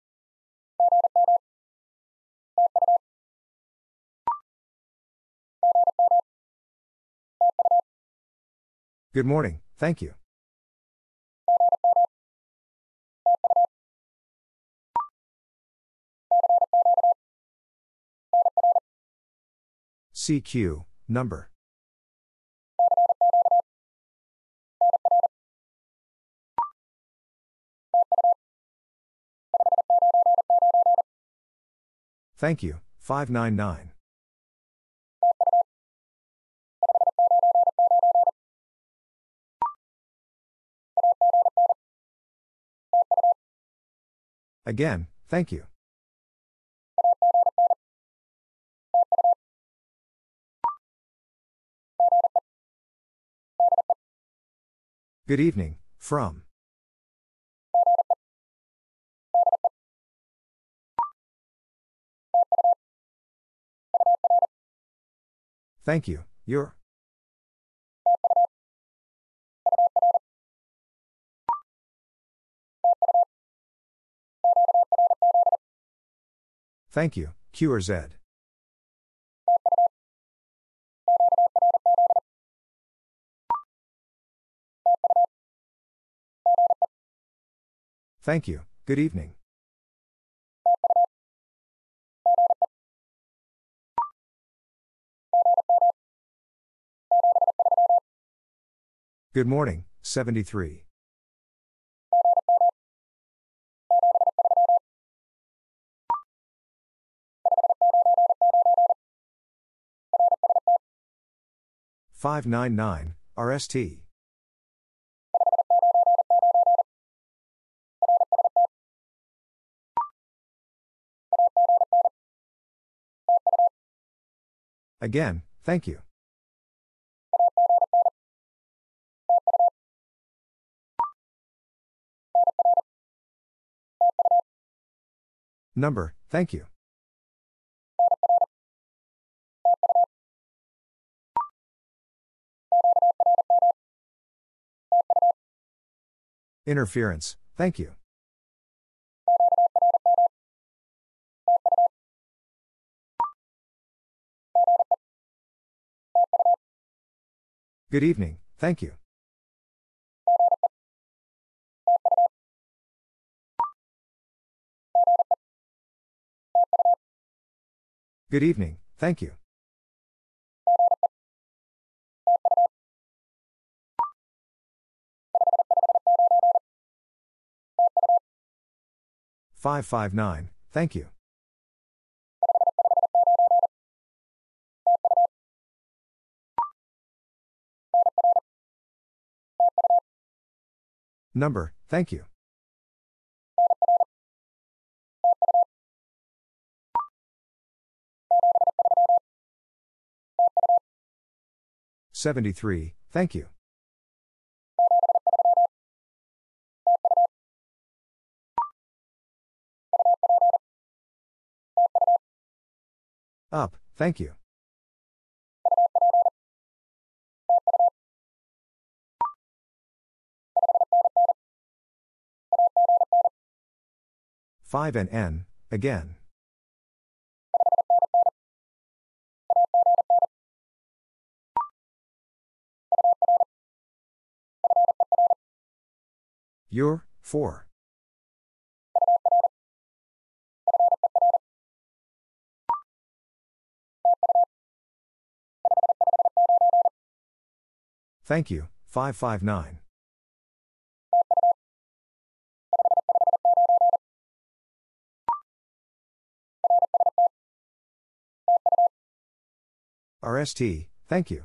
Good morning, thank you. C Q, number. Thank you, five nine nine. Again, thank you. Good evening, from. Thank you, your. Thank you, Q or Z. Thank you, good evening. Good morning, seventy-three. five nine nine, R S T. Again, thank you. Number, thank you. Interference, thank you. Good evening, thank you. Good evening, thank you. five five nine, thank you. Number, thank you. seventy-three, thank you. Up, thank you. five N N, again. Your, four. Thank you, five five nine. R S T, thank you.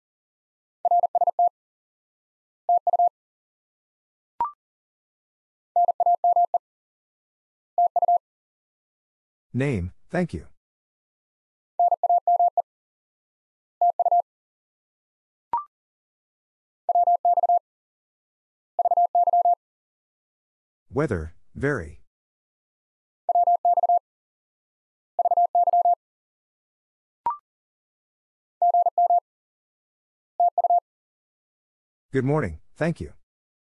Name, thank you. Weather, very. Good morning, thank you.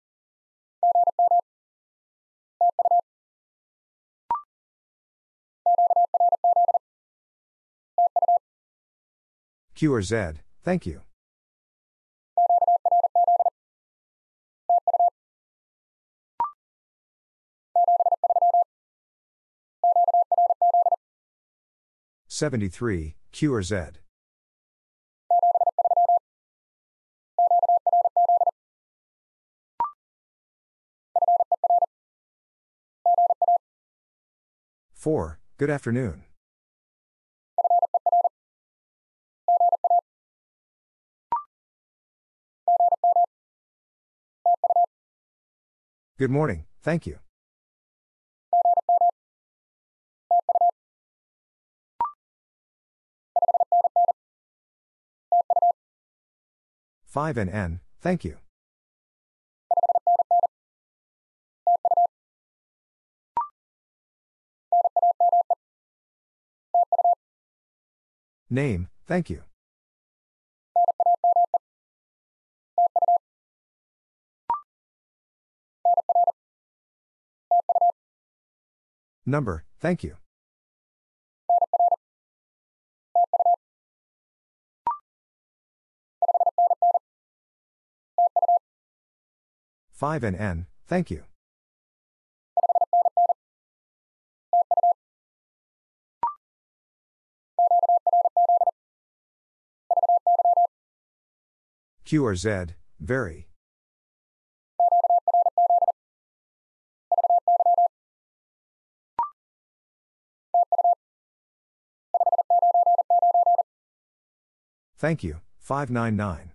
Q or Z, thank you. seventy-three, Q or Z. four, good afternoon. Good morning, thank you. five N N, thank you. Name, thank you. Number, thank you. five and N, thank you. Q or Z, very. Thank you, five nine nine.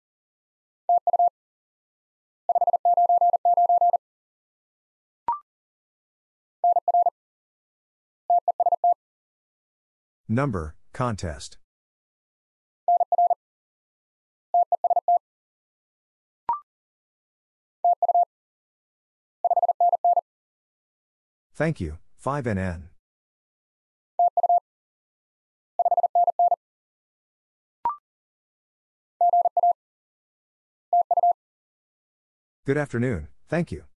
Number, contest. Thank you, five N N. Good afternoon, thank you.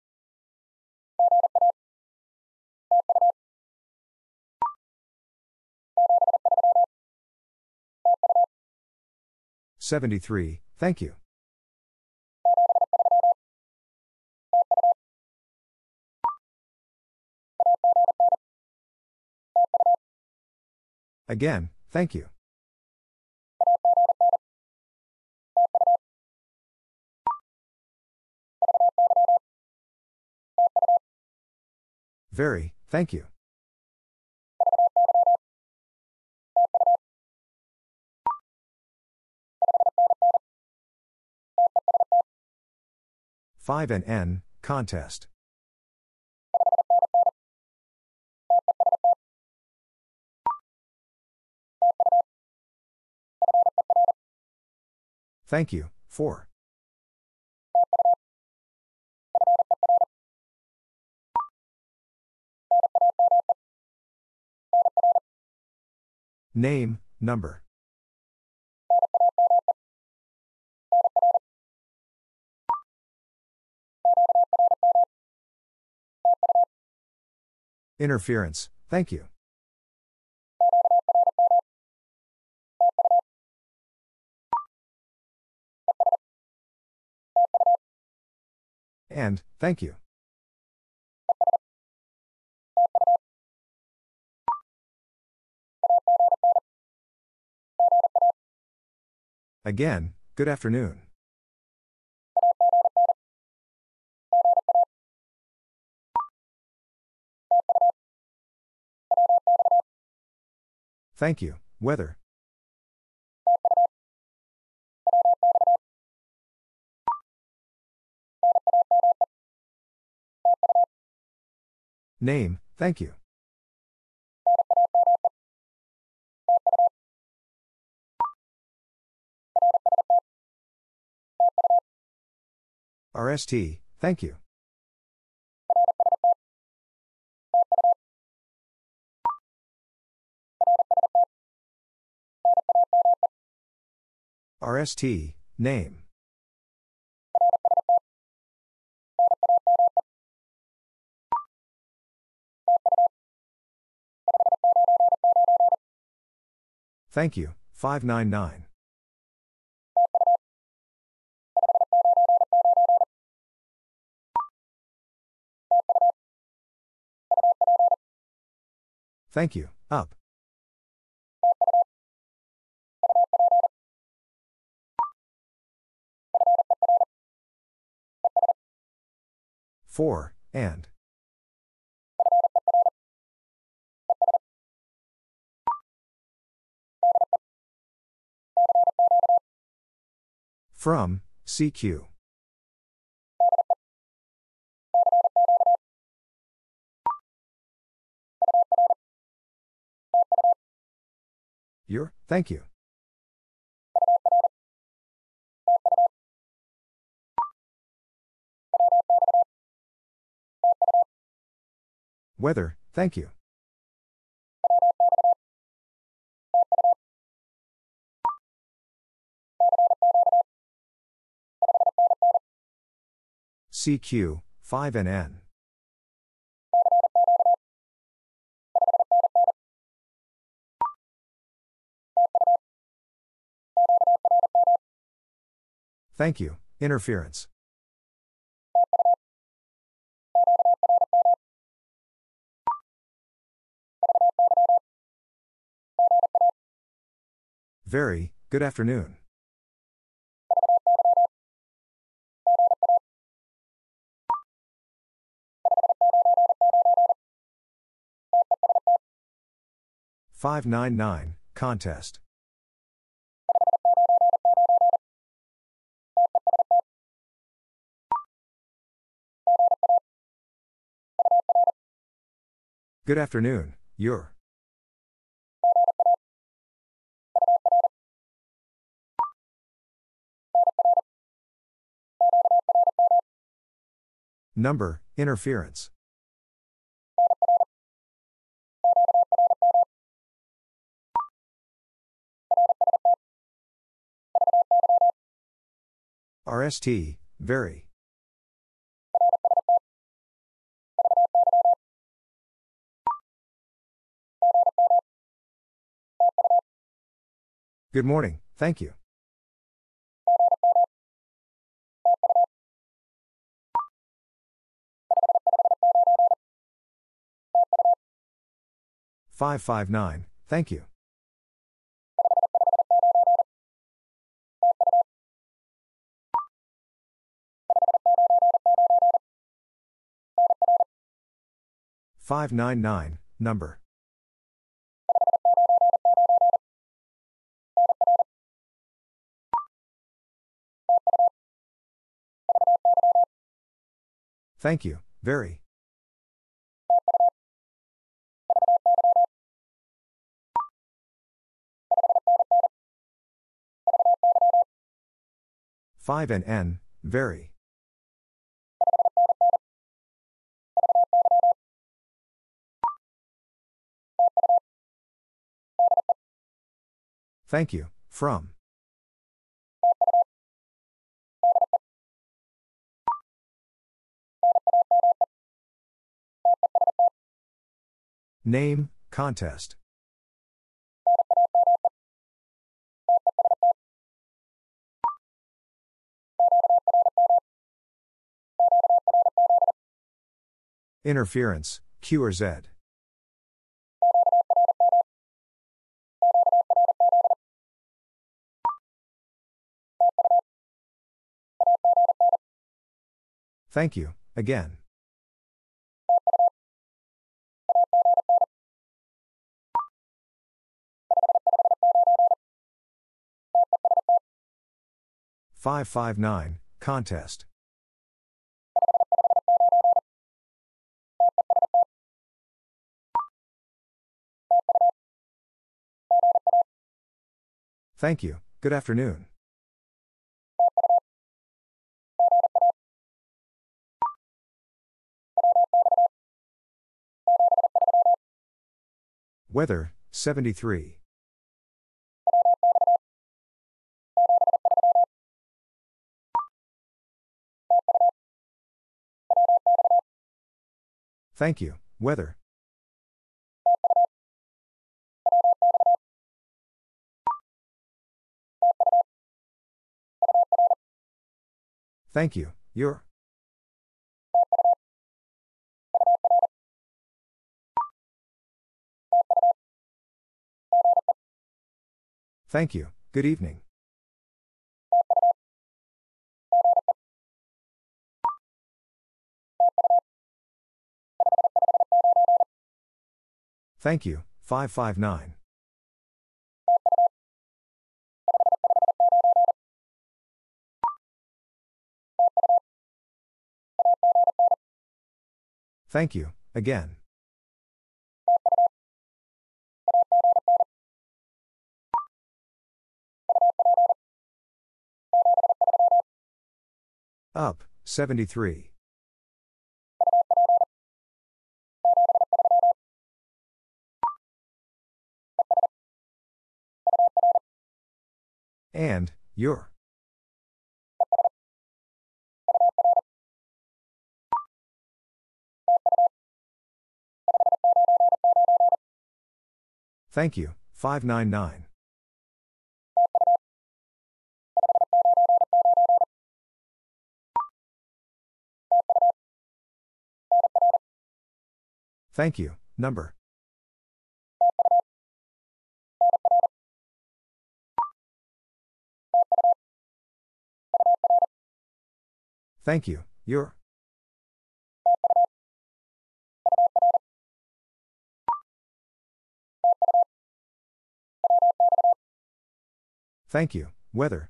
seventy-three, thank you. Again, thank you. Very, thank you. five and N, contest. Thank you, four. Name, number. Interference, thank you. And, thank you. Again, good afternoon. Thank you, weather. Name, thank you. R S T, thank you. R S T, name. Thank you, five nine nine. Thank you, up. Four, and. From, C Q. Your, thank you. Weather, thank you. C Q, five N N. Thank you, interference. Very, good afternoon. five nine nine, contest. Good afternoon, you're. Number, interference. R S T, very. Good morning, thank you. five five nine, thank you. five nine nine, number. Thank you, very. five N N, very. Thank you, from. Name, contest. Interference, Q or Z. Thank you, again. five five nine, contest. Thank you, good afternoon. Weather, seventy-three. Thank you, weather. Thank you, you're. Thank you, good evening. Thank you, five five nine. Thank you, again. Up, seventy-three. And, you're. Thank you, five nine nine. Thank you, number. Thank you, your. Thank you, weather.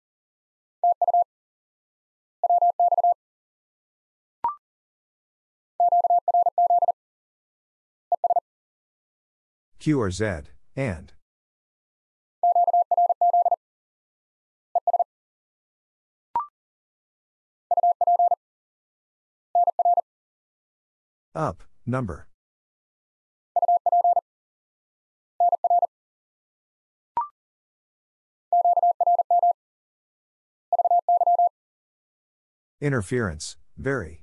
Q or Z, and. Up, number. Interference, very.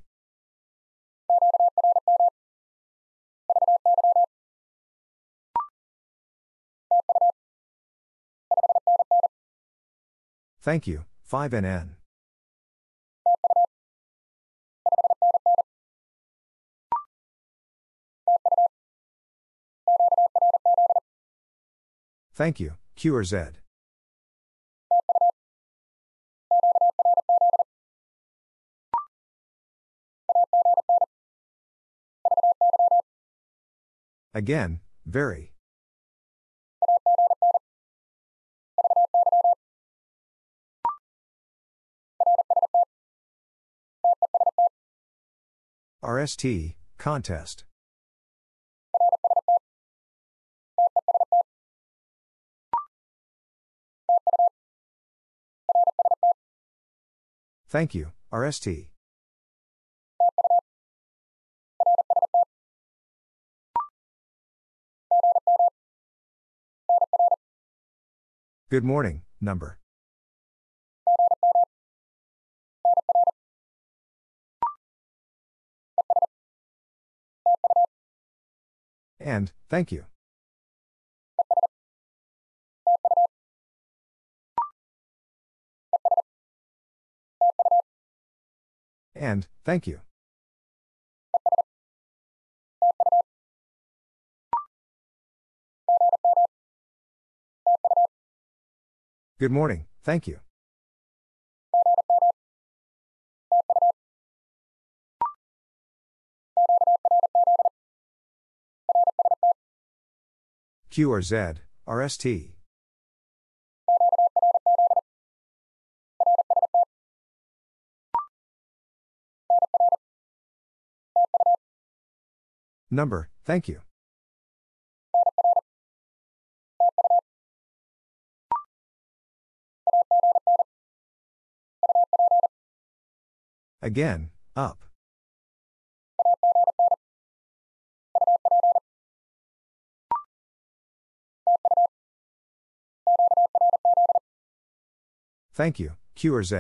Thank you, five N N. Thank you, Q or Z. Again, very. R S T, contest. Thank you, R S T. Good morning, number. And, thank you. And, thank you. Good morning, thank you. Q or Z, R S T. Number, thank you. Again, up. Thank you, Q or Z.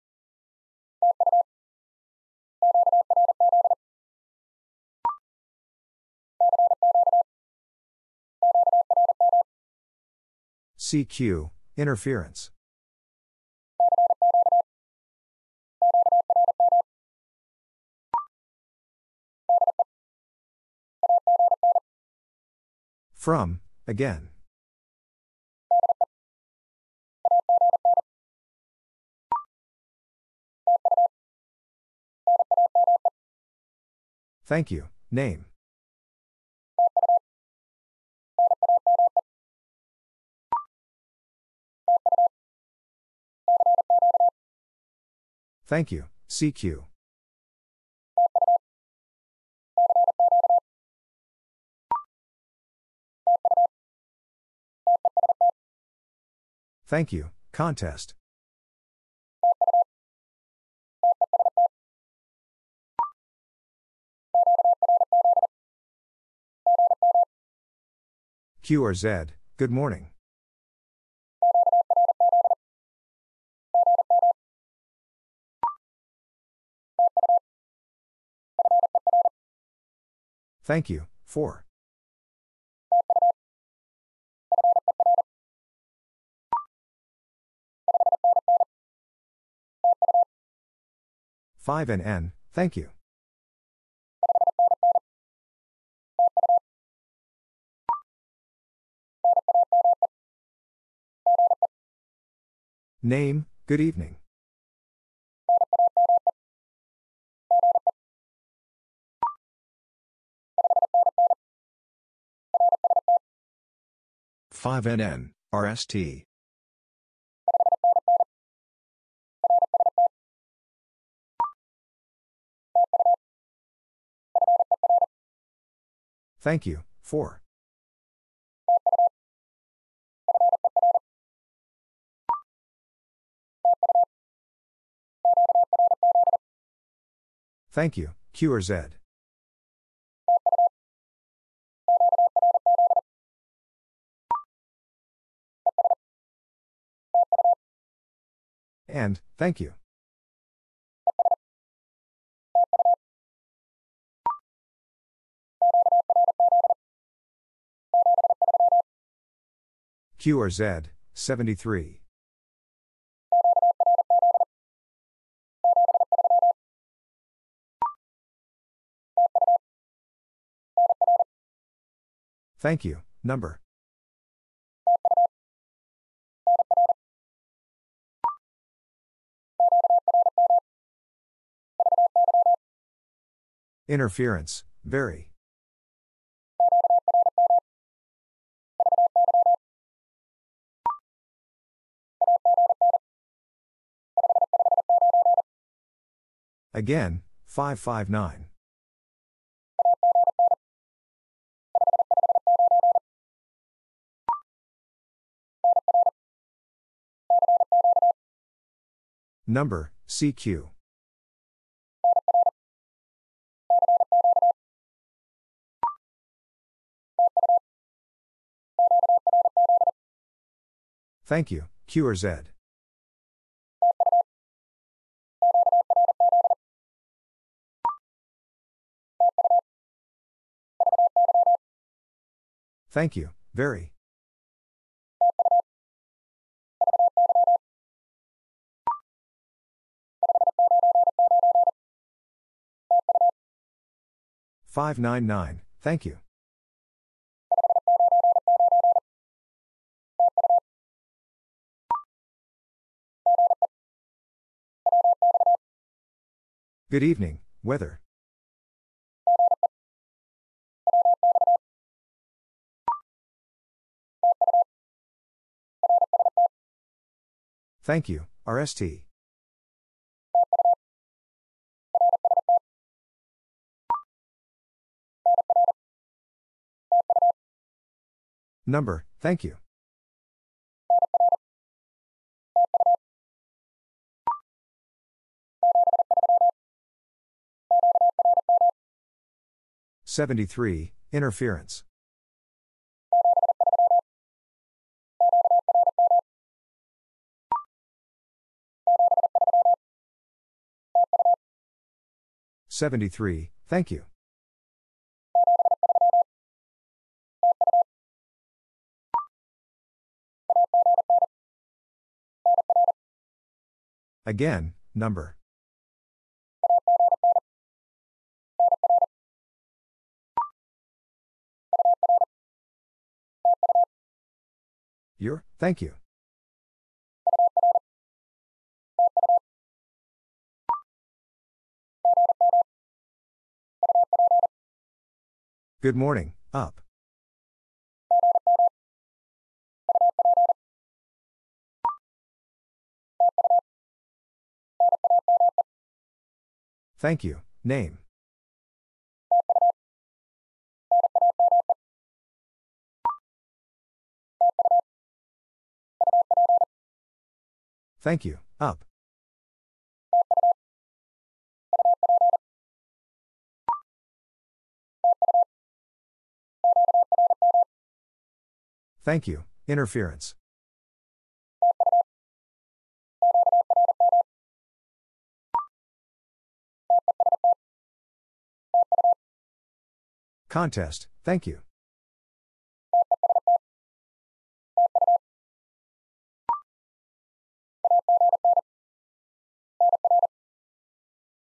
C Q, interference. From, again. Thank you, name. Thank you, C Q. Thank you, contest. Q or Z, good morning. Thank you, for. five N N, thank you. Name, good evening. five N N, R S T. Thank you, four. Thank you, Q or Z. And, thank you. Q or Z, seventy-three. Thank you, number. Interference, very. Again, five five nine. Number, C Q. Thank you, Q or Z. Thank you, very. five nine nine, thank you. Good evening, weather. Thank you, R S T. Number, thank you. seventy-three, interference. seventy-three, thank you. Again, number. Your, thank you. Good morning, up. Thank you, name. Thank you, up. Thank you, interference. Contest, thank you.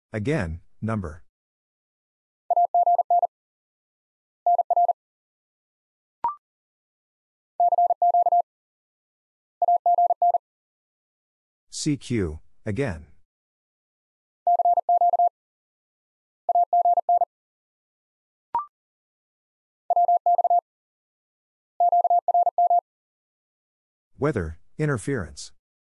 Again, number. C Q, again. Weather, interference.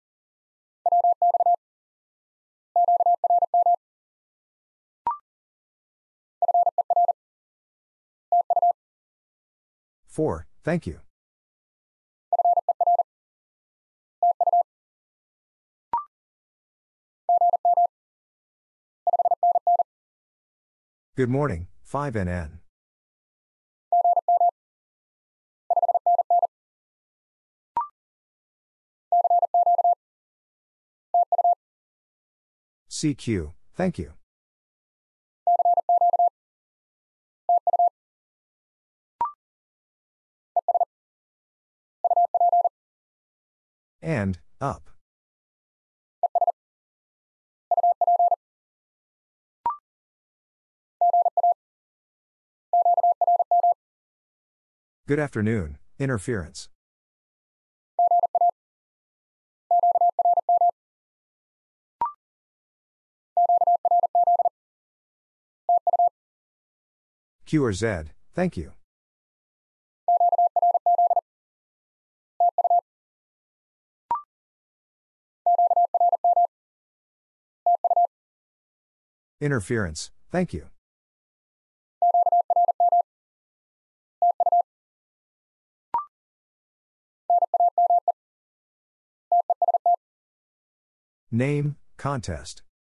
four, thank you. Good morning, five N N. C Q, thank you. And, up. Good afternoon, interference. Q or Z, thank you. Interference, thank you. Name, contest.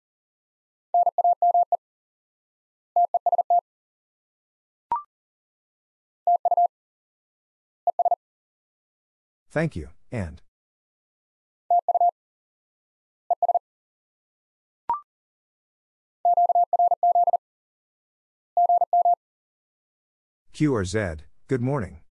Thank you, and. Q or Z, good morning.